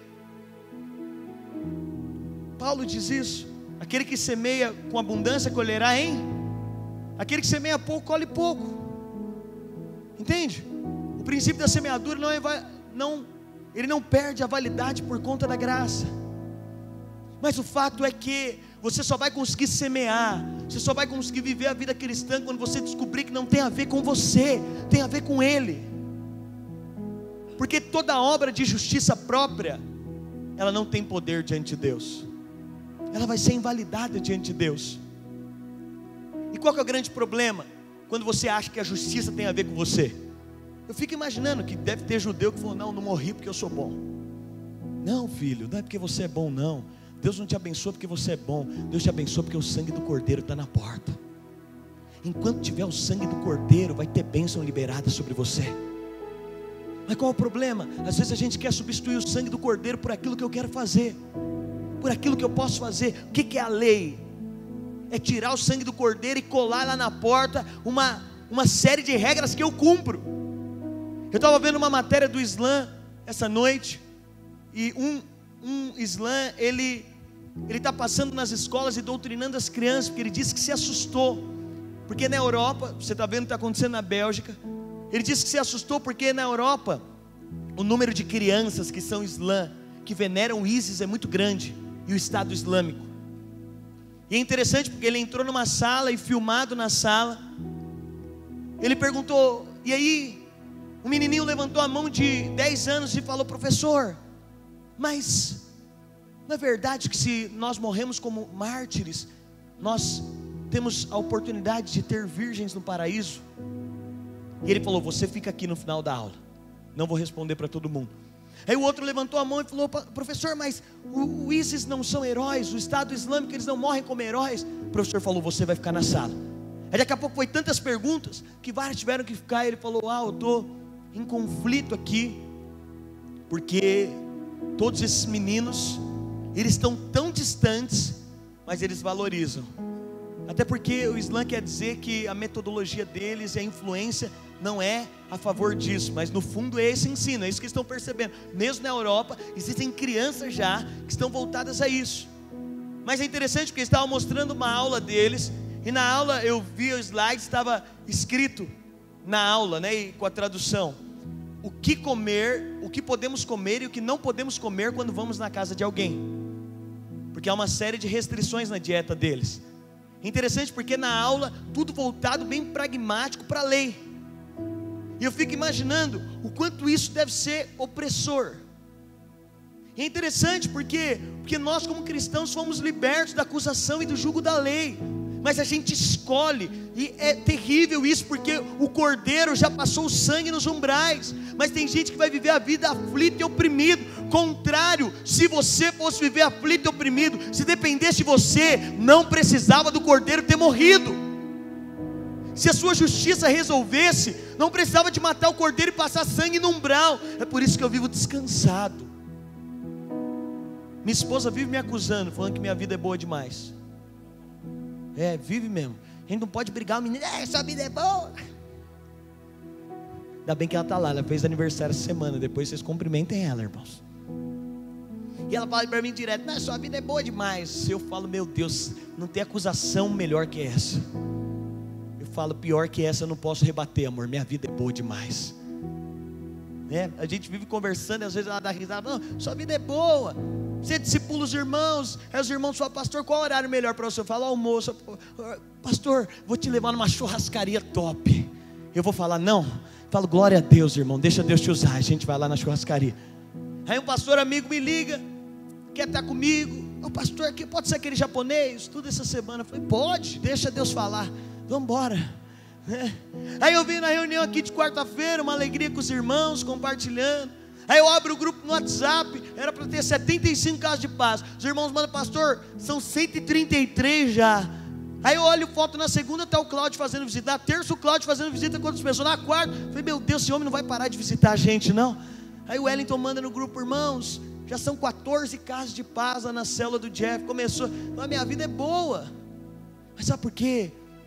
Paulo diz isso. Aquele que semeia com abundância colherá em. Aquele que semeia pouco colhe pouco. Entende? O princípio da semeadura ele não perde a validade por conta da graça. Mas o fato é que você só vai conseguir semear, você só vai conseguir viver a vida cristã quando você descobrir que não tem a ver com você, tem a ver com Ele. Porque toda obra de justiça própria, ela não tem poder diante de Deus, ela vai ser invalidada diante de Deus. E qual que é o grande problema? Quando você acha que a justiça tem a ver com você. Eu fico imaginando que deve ter judeu que falou: não morri porque eu sou bom. Não, filho, não é porque você é bom, não. Deus não te abençoa porque você é bom. Deus te abençoa porque o sangue do Cordeiro está na porta. Enquanto tiver o sangue do Cordeiro, vai ter bênção liberada sobre você. Mas qual é o problema? Às vezes a gente quer substituir o sangue do Cordeiro por aquilo que eu quero fazer, por aquilo que eu posso fazer. O que é a lei? É tirar o sangue do Cordeiro e colar lá na porta uma série de regras que eu cumpro. Eu estava vendo uma matéria do Islã essa noite, e um Islã, ele está passando nas escolas e doutrinando as crianças, porque ele disse que se assustou, porque na Europa, você está vendo o que está acontecendo na Bélgica, ele disse que se assustou porque na Europa, o número de crianças que são Islã, que veneram o ISIS é muito grande, e o Estado Islâmico. E é interessante porque ele entrou numa sala e filmado na sala, ele perguntou, e aí, um menininho levantou a mão de 10 anos e falou: professor, mas não é verdade que se nós morremos como mártires, nós temos a oportunidade de ter virgens no paraíso? E ele falou: você fica aqui no final da aula, não vou responder para todo mundo. Aí o outro levantou a mão e falou: professor, mas o ISIS não são heróis, o Estado Islâmico, eles não morrem como heróis. O professor falou: você vai ficar na sala. Aí daqui a pouco foi tantas perguntas, que vários tiveram que ficar. Ele falou: eu estou em conflito aqui, porque todos esses meninos, eles estão tão distantes, mas eles valorizam. Até porque o Islã quer dizer que a metodologia deles e a influência não é a favor disso, mas no fundo é esse ensino, é isso que eles estão percebendo. Mesmo na Europa, existem crianças já que estão voltadas a isso. Mas é interessante porque eles estavam mostrando uma aula deles, e na aula eu vi o slide, estava escrito na aula, né, e com a tradução: o que comer, o que podemos comer e o que não podemos comer quando vamos na casa de alguém, porque há uma série de restrições na dieta deles. Interessante porque na aula, tudo voltado bem pragmático para a lei, e eu fico imaginando o quanto isso deve ser opressor. E é interessante porque nós como cristãos fomos libertos da acusação e do jugo da lei, mas a gente escolhe, e é terrível isso, porque o Cordeiro já passou o sangue nos umbrais, mas tem gente que vai viver a vida aflito e oprimido. Contrário, se você fosse viver aflito e oprimido, se dependesse de você, não precisava do Cordeiro ter morrido. Se a sua justiça resolvesse, não precisava de matar o Cordeiro e passar sangue no umbral. É por isso que eu vivo descansado. Minha esposa vive me acusando, falando que minha vida é boa demais. Vive mesmo. A gente não pode brigar, o menino: sua vida é boa. Ainda bem que ela está lá, ela fez aniversário essa semana. Depois vocês cumprimentem ela, irmãos. E ela fala para mim direto: sua vida é boa demais. Eu falo: meu Deus, não tem acusação melhor que essa. Eu falo: pior que essa eu não posso rebater, amor, minha vida é boa demais. A gente vive conversando, e às vezes ela dá risada: não, sua vida é boa, você discipula os irmãos. Aí os irmãos falam: pastor, qual horário melhor para você? Eu falo: almoço. Pastor, vou te levar numa churrascaria top. Eu vou falar: não. Eu falo: glória a Deus, irmão, deixa Deus te usar. A gente vai lá na churrascaria. Aí um pastor amigo me liga, quer estar comigo. O pastor aqui pode ser aquele japonês? Tudo essa semana. Eu falei: pode, deixa Deus falar, vamos embora. Aí eu vim na reunião aqui de quarta-feira, uma alegria com os irmãos, compartilhando. Aí eu abro o grupo no WhatsApp, era para ter 75 casos de paz. Os irmãos mandam: pastor, são 133 já. Aí eu olho foto, na segunda está o Cláudio fazendo visita, na terça o Cláudio fazendo visita com outras pessoas, na quarta, falei: meu Deus, esse homem não vai parar de visitar a gente, não. Aí o Wellington manda no grupo: irmãos, já são 14 casos de paz lá na célula do Jeff. Começou: a minha vida é boa. Mas sabe por quê?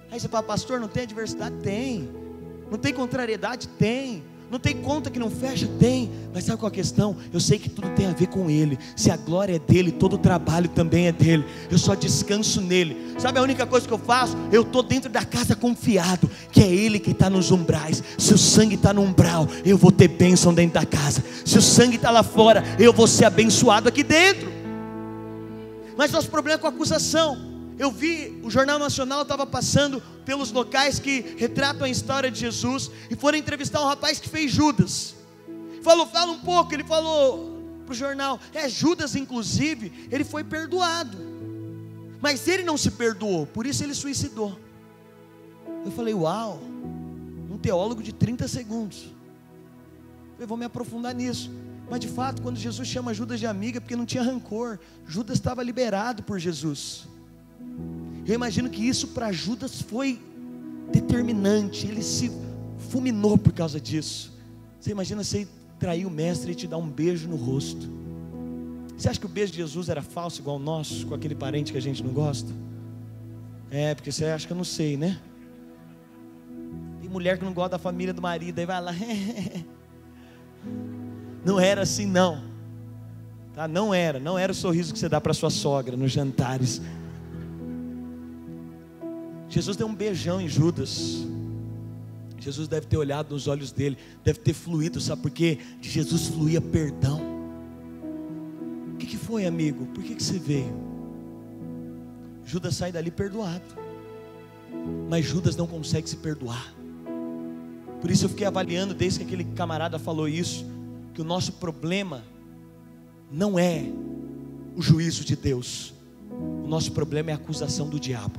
Aí você fala, pastor, não tem adversidade? Tem. Não tem contrariedade? Tem. Não tem conta que não fecha? Tem. Mas sabe qual é a questão? Eu sei que tudo tem a ver com Ele. Se a glória é dEle, todo o trabalho também é dEle. Eu só descanso nele. Sabe a única coisa que eu faço? Eu estou dentro da casa confiado que é Ele que está nos umbrais. Se o sangue está no umbral, eu vou ter bênção dentro da casa. Se o sangue está lá fora, eu vou ser abençoado aqui dentro. Mas nosso problema é com a acusação. Eu vi, o Jornal Nacional estava passando pelos locais que retratam a história de Jesus, e foram entrevistar um rapaz que fez Judas. Fala um pouco, ele falou para o jornal, Judas inclusive, ele foi perdoado, mas ele não se perdoou, por isso ele suicidou. Eu falei, uau, um teólogo de 30 segundos. Eu vou me aprofundar nisso. Mas de fato, quando Jesus chama Judas de amigo, é porque não tinha rancor. Judas estava liberado por Jesus. Eu imagino que isso para Judas foi determinante. Ele se fulminou por causa disso. Você imagina você trair o mestre e te dar um beijo no rosto. Você acha que o beijo de Jesus era falso igual o nosso, com aquele parente que a gente não gosta? Porque você acha que eu não sei, né? Tem mulher que não gosta da família do marido, aí vai lá. Não era assim não, tá? Não era o sorriso que você dá para sua sogra nos jantares. Jesus deu um beijão em Judas. Jesus deve ter olhado nos olhos dele, deve ter fluído, sabe por quê? De Jesus fluía perdão. O que foi, amigo? Por que você veio? Judas sai dali perdoado, mas Judas não consegue se perdoar. Por isso eu fiquei avaliando, desde que aquele camarada falou isso, que o nosso problema não é o juízo de Deus, o nosso problema é a acusação do diabo.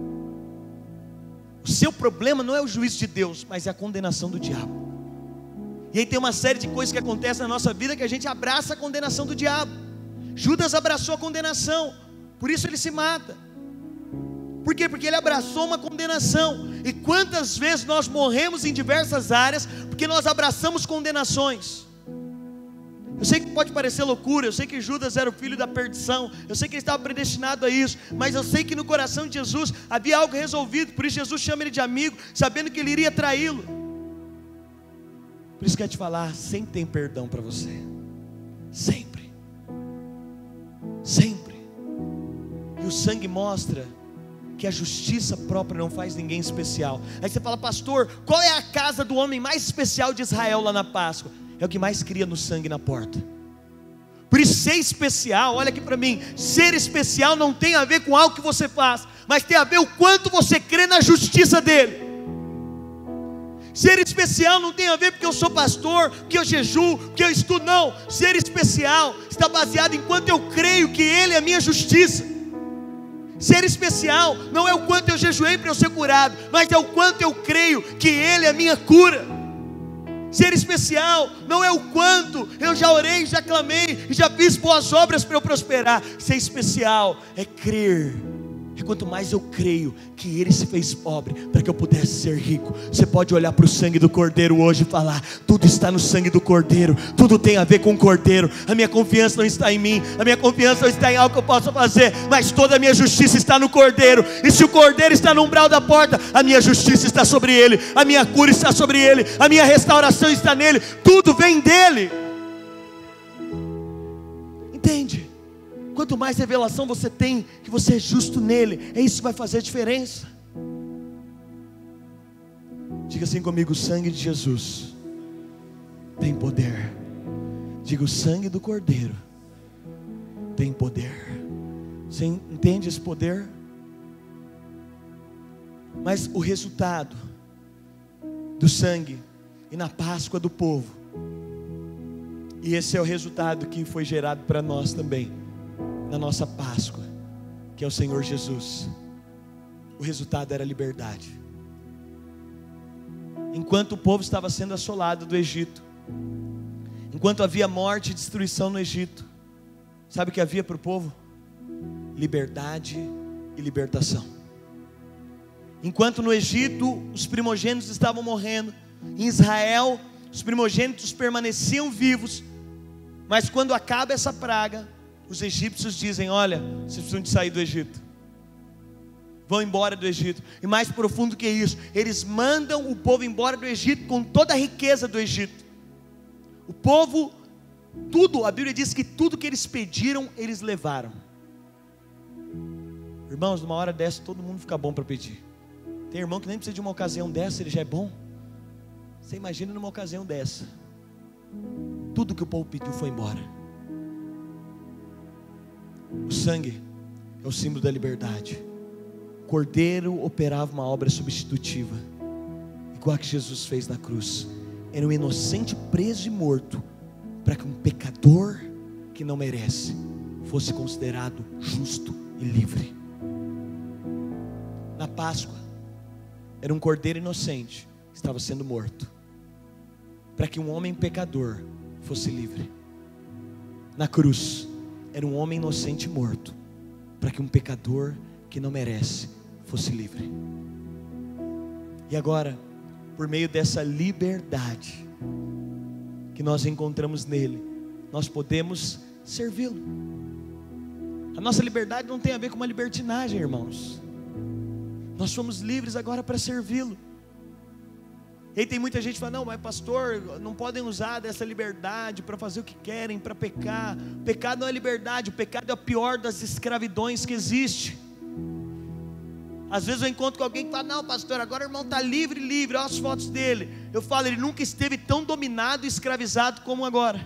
O seu problema não é o juízo de Deus, mas é a condenação do diabo. E aí tem uma série de coisas que acontecem na nossa vida que a gente abraça a condenação do diabo. Judas abraçou a condenação, por isso ele se mata. Por quê? Porque ele abraçou uma condenação. E quantas vezes nós morremos em diversas áreas porque nós abraçamos condenações. Eu sei que pode parecer loucura, eu sei que Judas era o filho da perdição, eu sei que ele estava predestinado a isso, mas eu sei que no coração de Jesus havia algo resolvido. Por isso Jesus chama ele de amigo, sabendo que ele iria traí-lo. Por isso quero te falar, sempre tem perdão para você. Sempre. Sempre. E o sangue mostra que a justiça própria não faz ninguém especial. Aí você fala, pastor, qual é a casa do homem mais especial de Israel lá na Páscoa? É o que mais cria no sangue na porta. Por isso ser especial, olha aqui para mim, ser especial não tem a ver com algo que você faz, mas tem a ver o quanto você crê na justiça dele. Ser especial não tem a ver porque eu sou pastor, porque eu jejuo, porque eu estudo, não. Ser especial está baseado em quanto eu creio que ele é a minha justiça. Ser especial não é o quanto eu jejuei para eu ser curado, mas é o quanto eu creio que ele é a minha cura. Ser especial não é o quanto eu já orei, já clamei e já fiz boas obras para eu prosperar. Ser especial é crer. É quanto mais eu creio que Ele se fez pobre para que eu pudesse ser rico. Você pode olhar para o sangue do Cordeiro hoje e falar, tudo está no sangue do Cordeiro, tudo tem a ver com o Cordeiro. A minha confiança não está em mim, a minha confiança não está em algo que eu possa fazer, mas toda a minha justiça está no Cordeiro. E se o Cordeiro está no umbral da porta, a minha justiça está sobre Ele, a minha cura está sobre Ele, a minha restauração está nele, tudo vem dEle. Entende? Quanto mais revelação você tem que você é justo nele, é isso que vai fazer a diferença. Diga assim comigo, o sangue de Jesus tem poder. Diga, o sangue do Cordeiro tem poder. Você entende esse poder? Mas o resultado do sangue e na Páscoa do povo, e esse é o resultado que foi gerado para nós também na nossa Páscoa, que é o Senhor Jesus. O resultado era liberdade. Enquanto o povo estava sendo assolado do Egito, enquanto havia morte e destruição no Egito, sabe o que havia para o povo? Liberdade e libertação. Enquanto no Egito os primogênitos estavam morrendo, em Israel os primogênitos permaneciam vivos, mas quando acaba essa praga, os egípcios dizem, olha, vocês precisam de sair do Egito, vão embora do Egito. E mais profundo que isso, eles mandam o povo embora do Egito com toda a riqueza do Egito. O povo, tudo, a Bíblia diz que tudo que eles pediram, eles levaram. Irmãos, numa hora dessa todo mundo fica bom para pedir. Tem irmão que nem precisa de uma ocasião dessa, ele já é bom. Você imagina numa ocasião dessa, tudo que o povo pediu foi embora. O sangue é o símbolo da liberdade. O cordeiro operava uma obra substitutiva, igual a que Jesus fez na cruz. Era um inocente preso e morto, para que um pecador que não merece fosse considerado justo e livre. Na Páscoa, era um cordeiro inocente que estava sendo morto, para que um homem pecador fosse livre. Na cruz, era um homem inocente morto, para que um pecador que não merece fosse livre. E agora, por meio dessa liberdade que nós encontramos nele, nós podemos servi-lo. A nossa liberdade não tem a ver com uma libertinagem, irmãos. Nós somos livres agora para servi-lo. E aí tem muita gente que fala: não, mas pastor, não podem usar dessa liberdade para fazer o que querem, para pecar. O pecado não é liberdade, o pecado é a pior das escravidões que existe. Às vezes eu encontro com alguém que fala: não, pastor, agora o irmão está livre, olha as fotos dele. Eu falo: ele nunca esteve tão dominado e escravizado como agora.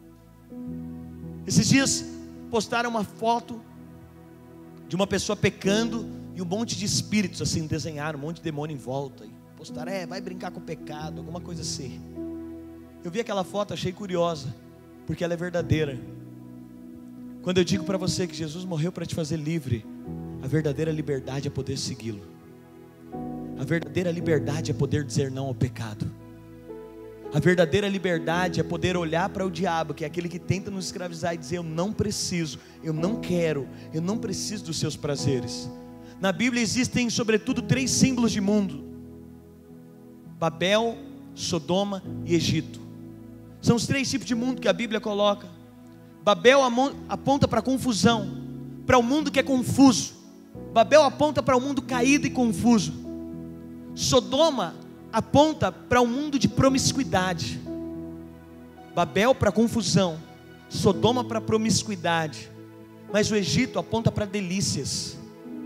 Esses dias postaram uma foto de uma pessoa pecando e um monte de espíritos assim, desenharam um monte de demônio em volta. E postaram: vai brincar com o pecado, alguma coisa assim. Eu vi aquela foto, achei curiosa, porque ela é verdadeira. Quando eu digo para você que Jesus morreu para te fazer livre, a verdadeira liberdade é poder segui-lo. A verdadeira liberdade é poder dizer não ao pecado. A verdadeira liberdade é poder olhar para o diabo, que é aquele que tenta nos escravizar, e dizer: eu não preciso, eu não quero, eu não preciso dos seus prazeres. Na Bíblia existem sobretudo 3 símbolos de mundo: Babel, Sodoma e Egito. São os 3 tipos de mundo que a Bíblia coloca. Babel aponta para a confusão, para o mundo que é confuso. Babel aponta para um mundo caído e confuso. Sodoma aponta para um mundo de promiscuidade. Babel para confusão, Sodoma para promiscuidade. Mas o Egito aponta para delícias.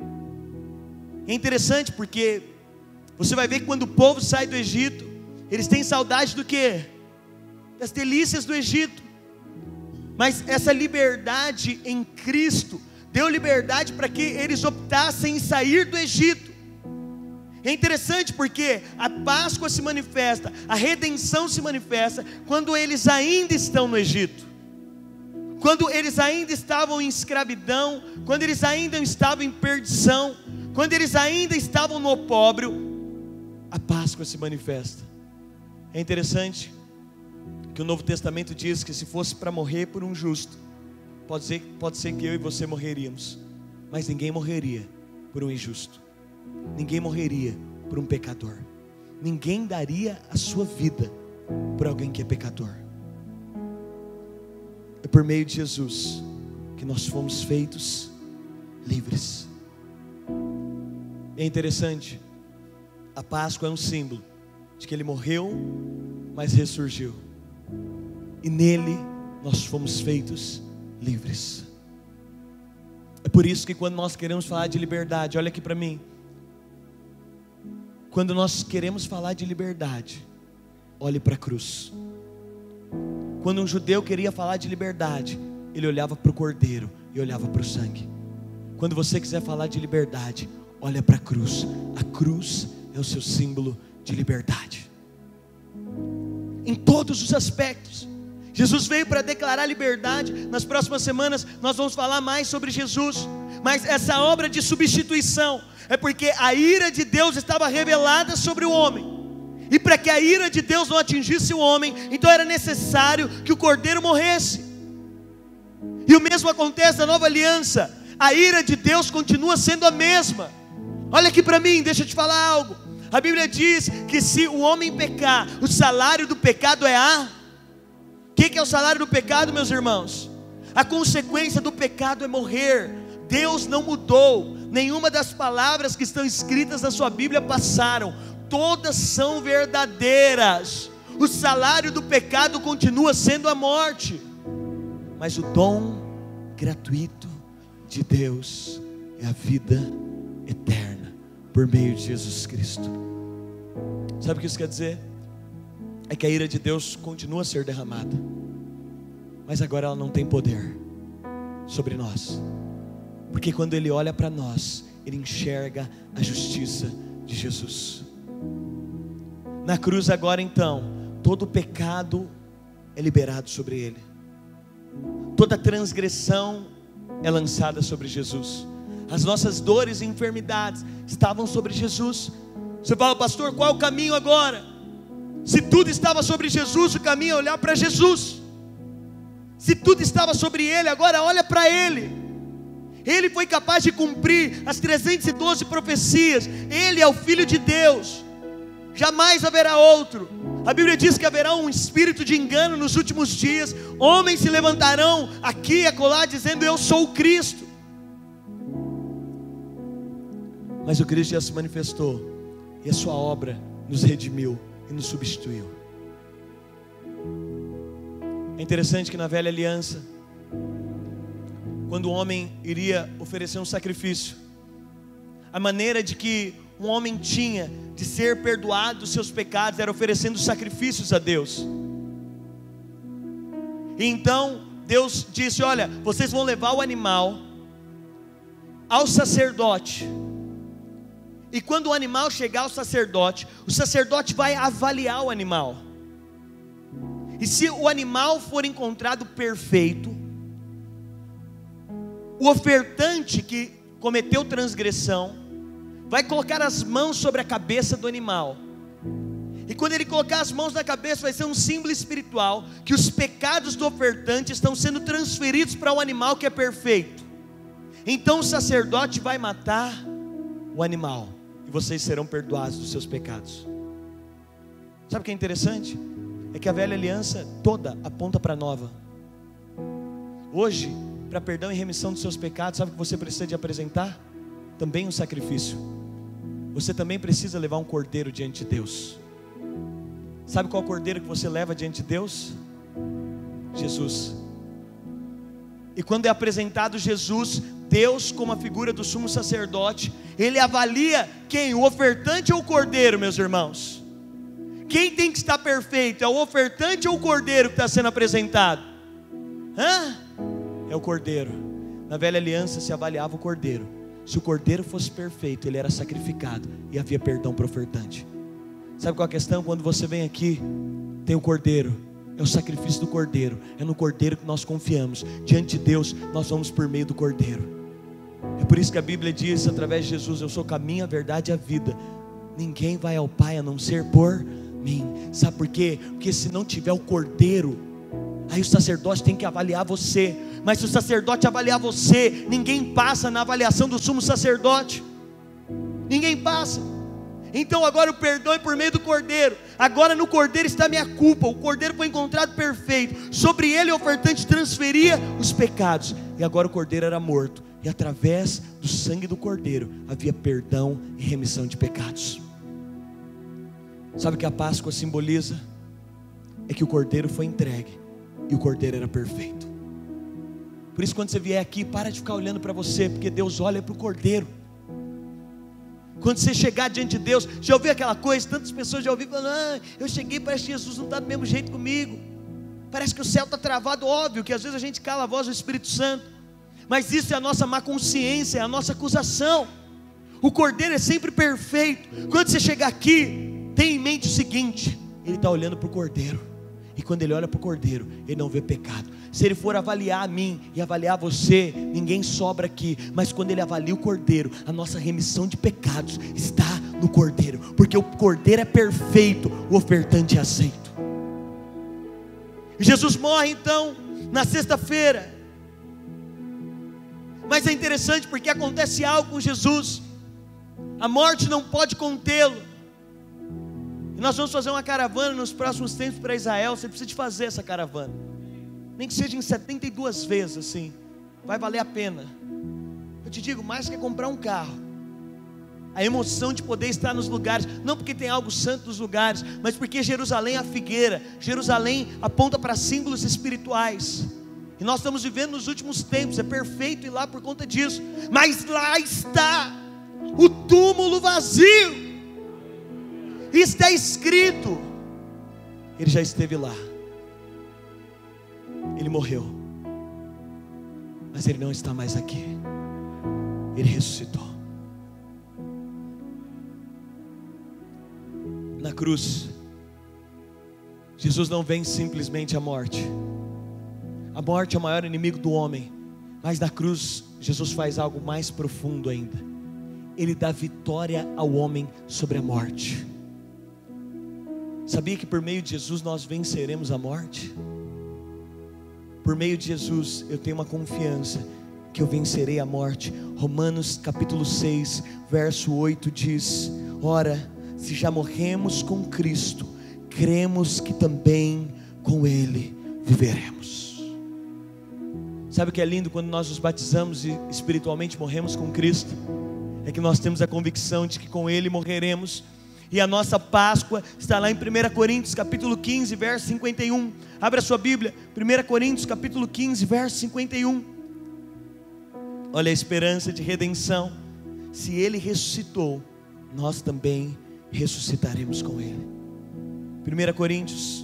É interessante porque você vai ver que quando o povo sai do Egito, eles têm saudade do quê? Das delícias do Egito. Mas essa liberdade em Cristo deu liberdade para que eles optassem em sair do Egito. É interessante porque a Páscoa se manifesta, a redenção se manifesta quando eles ainda estão no Egito, quando eles ainda estavam em escravidão, quando eles ainda estavam em perdição, quando eles ainda estavam no opróbrio. A Páscoa se manifesta. É interessante que o Novo Testamento diz que se fosse para morrer por um justo, pode ser que eu e você morreríamos, mas ninguém morreria por um injusto. Ninguém morreria por um pecador. Ninguém daria a sua vida por alguém que é pecador. É por meio de Jesus que nós fomos feitos livres. É interessante, a Páscoa é um símbolo de que Ele morreu, mas ressurgiu, e nele nós fomos feitos livres. É por isso que quando nós queremos falar de liberdade, olha aqui para mim, quando nós queremos falar de liberdade, olhe para a cruz. Quando um judeu queria falar de liberdade, ele olhava para o cordeiro e olhava para o sangue. Quando você quiser falar de liberdade, olha para a cruz. A cruz é o seu símbolo de liberdade, em todos os aspectos. Jesus veio para declarar liberdade. Nas próximas semanas nós vamos falar mais sobre Jesus. Mas essa obra de substituição é porque a ira de Deus estava revelada sobre o homem, e para que a ira de Deus não atingisse o homem, então era necessário que o cordeiro morresse. E o mesmo acontece na nova aliança. A ira de Deus continua sendo a mesma. Olha aqui para mim, deixa eu te falar algo. A Bíblia diz que se o homem pecar, o salário do pecado é a... O que é o salário do pecado, meus irmãos? A consequência do pecado é morrer. Deus não mudou, nenhuma das palavras que estão escritas na sua Bíblia passaram, todas são verdadeiras. O salário do pecado continua sendo a morte, mas o dom gratuito de Deus é a vida eterna, por meio de Jesus Cristo. Sabe o que isso quer dizer? É que a ira de Deus continua a ser derramada, mas agora ela não tem poder sobre nós, porque quando Ele olha para nós, Ele enxerga a justiça de Jesus. Na cruz agora então, todo pecado é liberado sobre Ele, toda transgressão é lançada sobre Jesus. As nossas dores e enfermidades estavam sobre Jesus. Você fala, pastor, qual é o caminho agora? Se tudo estava sobre Jesus, o caminho é olhar para Jesus. Se tudo estava sobre Ele, agora olha para Ele. Ele foi capaz de cumprir as 312 profecias. Ele é o Filho de Deus, jamais haverá outro. A Bíblia diz que haverá um espírito de engano nos últimos dias. Homens se levantarão aqui e acolá dizendo, eu sou o Cristo. Mas o Cristo já se manifestou, e a sua obra nos redimiu e nos substituiu. É interessante que na velha aliança, quando o homem iria oferecer um sacrifício, a maneira de que um homem tinha de ser perdoado dos seus pecados era oferecendo sacrifícios a Deus. E então Deus disse, olha, vocês vão levar o animal ao sacerdote, e quando o animal chegar ao sacerdote, o sacerdote vai avaliar o animal, e se o animal for encontrado perfeito, o ofertante que cometeu transgressão vai colocar as mãos sobre a cabeça do animal, e quando ele colocar as mãos na cabeça, vai ser um símbolo espiritual, que os pecados do ofertante estão sendo transferidos para o animal que é perfeito. Então o sacerdote vai matar o animal, e vocês serão perdoados dos seus pecados. Sabe o que é interessante? É que a velha aliança toda aponta para a nova. Hoje, para perdão e remissão dos seus pecados, sabe o que você precisa de apresentar? Também um sacrifício. Você também precisa levar um cordeiro diante de Deus. Sabe qual cordeiro que você leva diante de Deus? Jesus. E quando é apresentado Jesus, Deus como a figura do sumo sacerdote, Ele avalia quem? O ofertante ou o cordeiro, meus irmãos? Quem tem que estar perfeito? É o ofertante ou o cordeiro que está sendo apresentado? É o cordeiro. Na velha aliança se avaliava o cordeiro. Se o cordeiro fosse perfeito, ele era sacrificado e havia perdão para o ofertante. Sabe qual é a questão? Quando você vem aqui, tem o cordeiro, é o sacrifício do cordeiro, é no cordeiro que nós confiamos. Diante de Deus, nós vamos por meio do cordeiro. É por isso que a Bíblia diz, através de Jesus, eu sou o caminho, a verdade e a vida. Ninguém vai ao Pai a não ser por mim. Sabe por quê? Porque se não tiver o cordeiro, aí o sacerdote tem que avaliar você. Mas se o sacerdote avaliar você, ninguém passa na avaliação do sumo sacerdote. Ninguém passa. Então agora o perdão é por meio do cordeiro. Agora no cordeiro está a minha culpa. O cordeiro foi encontrado perfeito. Sobre ele o ofertante transferia os pecados. E agora o cordeiro era morto. E através do sangue do cordeiro havia perdão e remissão de pecados. Sabe o que a Páscoa simboliza? É que o cordeiro foi entregue e o cordeiro era perfeito. Por isso quando você vier aqui, para de ficar olhando para você, porque Deus olha para o cordeiro. Quando você chegar diante de Deus, já ouviu aquela coisa? Tantas pessoas já ouviram falando, eu cheguei, parece que Jesus não está do mesmo jeito comigo, parece que o céu está travado. Óbvio que às vezes a gente cala a voz do Espírito Santo, mas isso é a nossa má consciência, é a nossa acusação. O cordeiro é sempre perfeito. Quando você chegar aqui, tenha em mente o seguinte: Ele está olhando para o cordeiro. E quando Ele olha para o cordeiro, Ele não vê pecado. Se Ele for avaliar a mim e avaliar você, ninguém sobra aqui. Mas quando Ele avalia o cordeiro, a nossa remissão de pecados está no cordeiro. Porque o cordeiro é perfeito, o ofertante é aceito. E Jesus morre então na sexta-feira. Mas é interessante porque acontece algo com Jesus. A morte não pode contê-lo. Nós vamos fazer uma caravana nos próximos tempos para Israel. Você precisa de fazer essa caravana, nem que seja em 72 vezes assim, vai valer a pena. Eu te digo, mais que comprar um carro, a emoção de poder estar nos lugares, não porque tem algo santo nos lugares, mas porque Jerusalém é a figueira, Jerusalém aponta para símbolos espirituais, e nós estamos vivendo nos últimos tempos, é perfeito ir lá por conta disso, mas lá está o túmulo vazio, e está escrito, ele já esteve lá, ele morreu, mas ele não está mais aqui, ele ressuscitou. Na cruz, Jesus não vence simplesmente a morte. A morte é o maior inimigo do homem, mas na cruz, Jesus faz algo mais profundo ainda. Ele dá vitória ao homem sobre a morte. Sabia que por meio de Jesus nós venceremos a morte? Por meio de Jesus eu tenho uma confiança que eu vencerei a morte. Romanos capítulo 6, verso 8 diz: ora, se já morremos com Cristo, cremos que também com Ele viveremos. Sabe o que é lindo quando nós nos batizamos e espiritualmente morremos com Cristo? É que nós temos a convicção de que com Ele morreremos. E a nossa Páscoa está lá em 1 Coríntios capítulo 15, verso 51. Abra a sua Bíblia, 1 Coríntios capítulo 15, verso 51. Olha a esperança de redenção. Se Ele ressuscitou, nós também ressuscitaremos com Ele. 1 Coríntios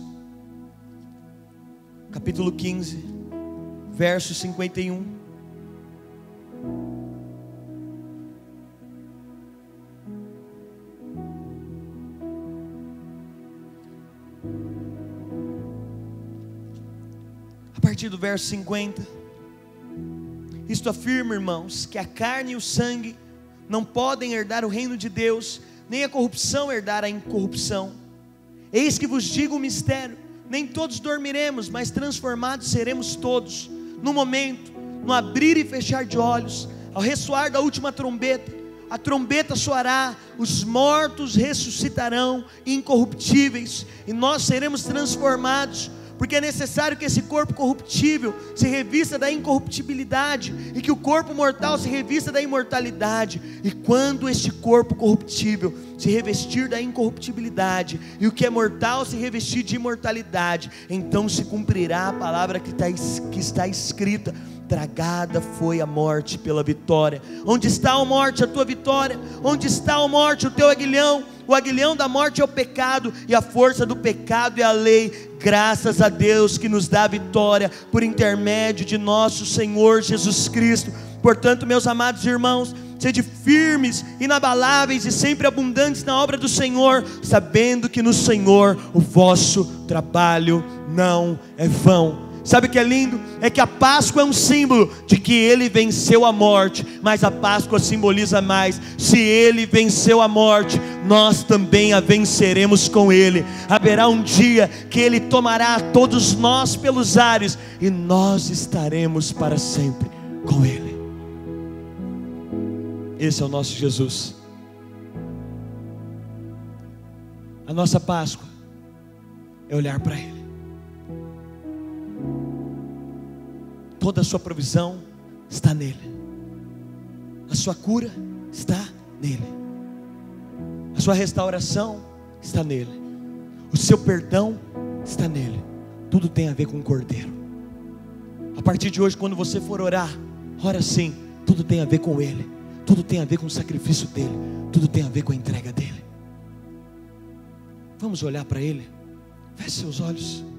capítulo 15, verso 51. A partir do verso 50, isto afirma, irmãos, que a carne e o sangue não podem herdar o reino de Deus, nem a corrupção herdar a incorrupção. Eis que vos digo um mistério: nem todos dormiremos, mas transformados seremos todos, no momento, no abrir e fechar de olhos, ao ressoar da última trombeta. A trombeta soará, os mortos ressuscitarão incorruptíveis, e nós seremos transformados, porque é necessário que esse corpo corruptível se revista da incorruptibilidade, e que o corpo mortal se revista da imortalidade. E quando este corpo corruptível se revestir da incorruptibilidade, e o que é mortal se revestir de imortalidade, então se cumprirá a palavra que está escrita: tragada foi a morte pela vitória. Onde está a morte, a tua vitória? Onde está a morte, o teu aguilhão? O aguilhão da morte é o pecado, e a força do pecado é a lei. Graças a Deus que nos dá a vitória por intermédio de nosso Senhor Jesus Cristo. Portanto, meus amados irmãos, sede firmes, inabaláveis e sempre abundantes na obra do Senhor, sabendo que no Senhor o vosso trabalho não é vão. Sabe o que é lindo? É que a Páscoa é um símbolo de que Ele venceu a morte, mas a Páscoa simboliza mais: se Ele venceu a morte, nós também a venceremos com Ele. Haverá um dia que Ele tomará todos nós pelos ares, e nós estaremos para sempre com Ele. Esse é o nosso Jesus. A nossa Páscoa é olhar para Ele. Toda a sua provisão está nele. A sua cura está nele. A sua restauração está nele. O seu perdão está nele. Tudo tem a ver com o Cordeiro. A partir de hoje, quando você for orar, ora assim: tudo tem a ver com Ele. Tudo tem a ver com o sacrifício dele. Tudo tem a ver com a entrega dele. Vamos olhar para Ele. Feche seus olhos.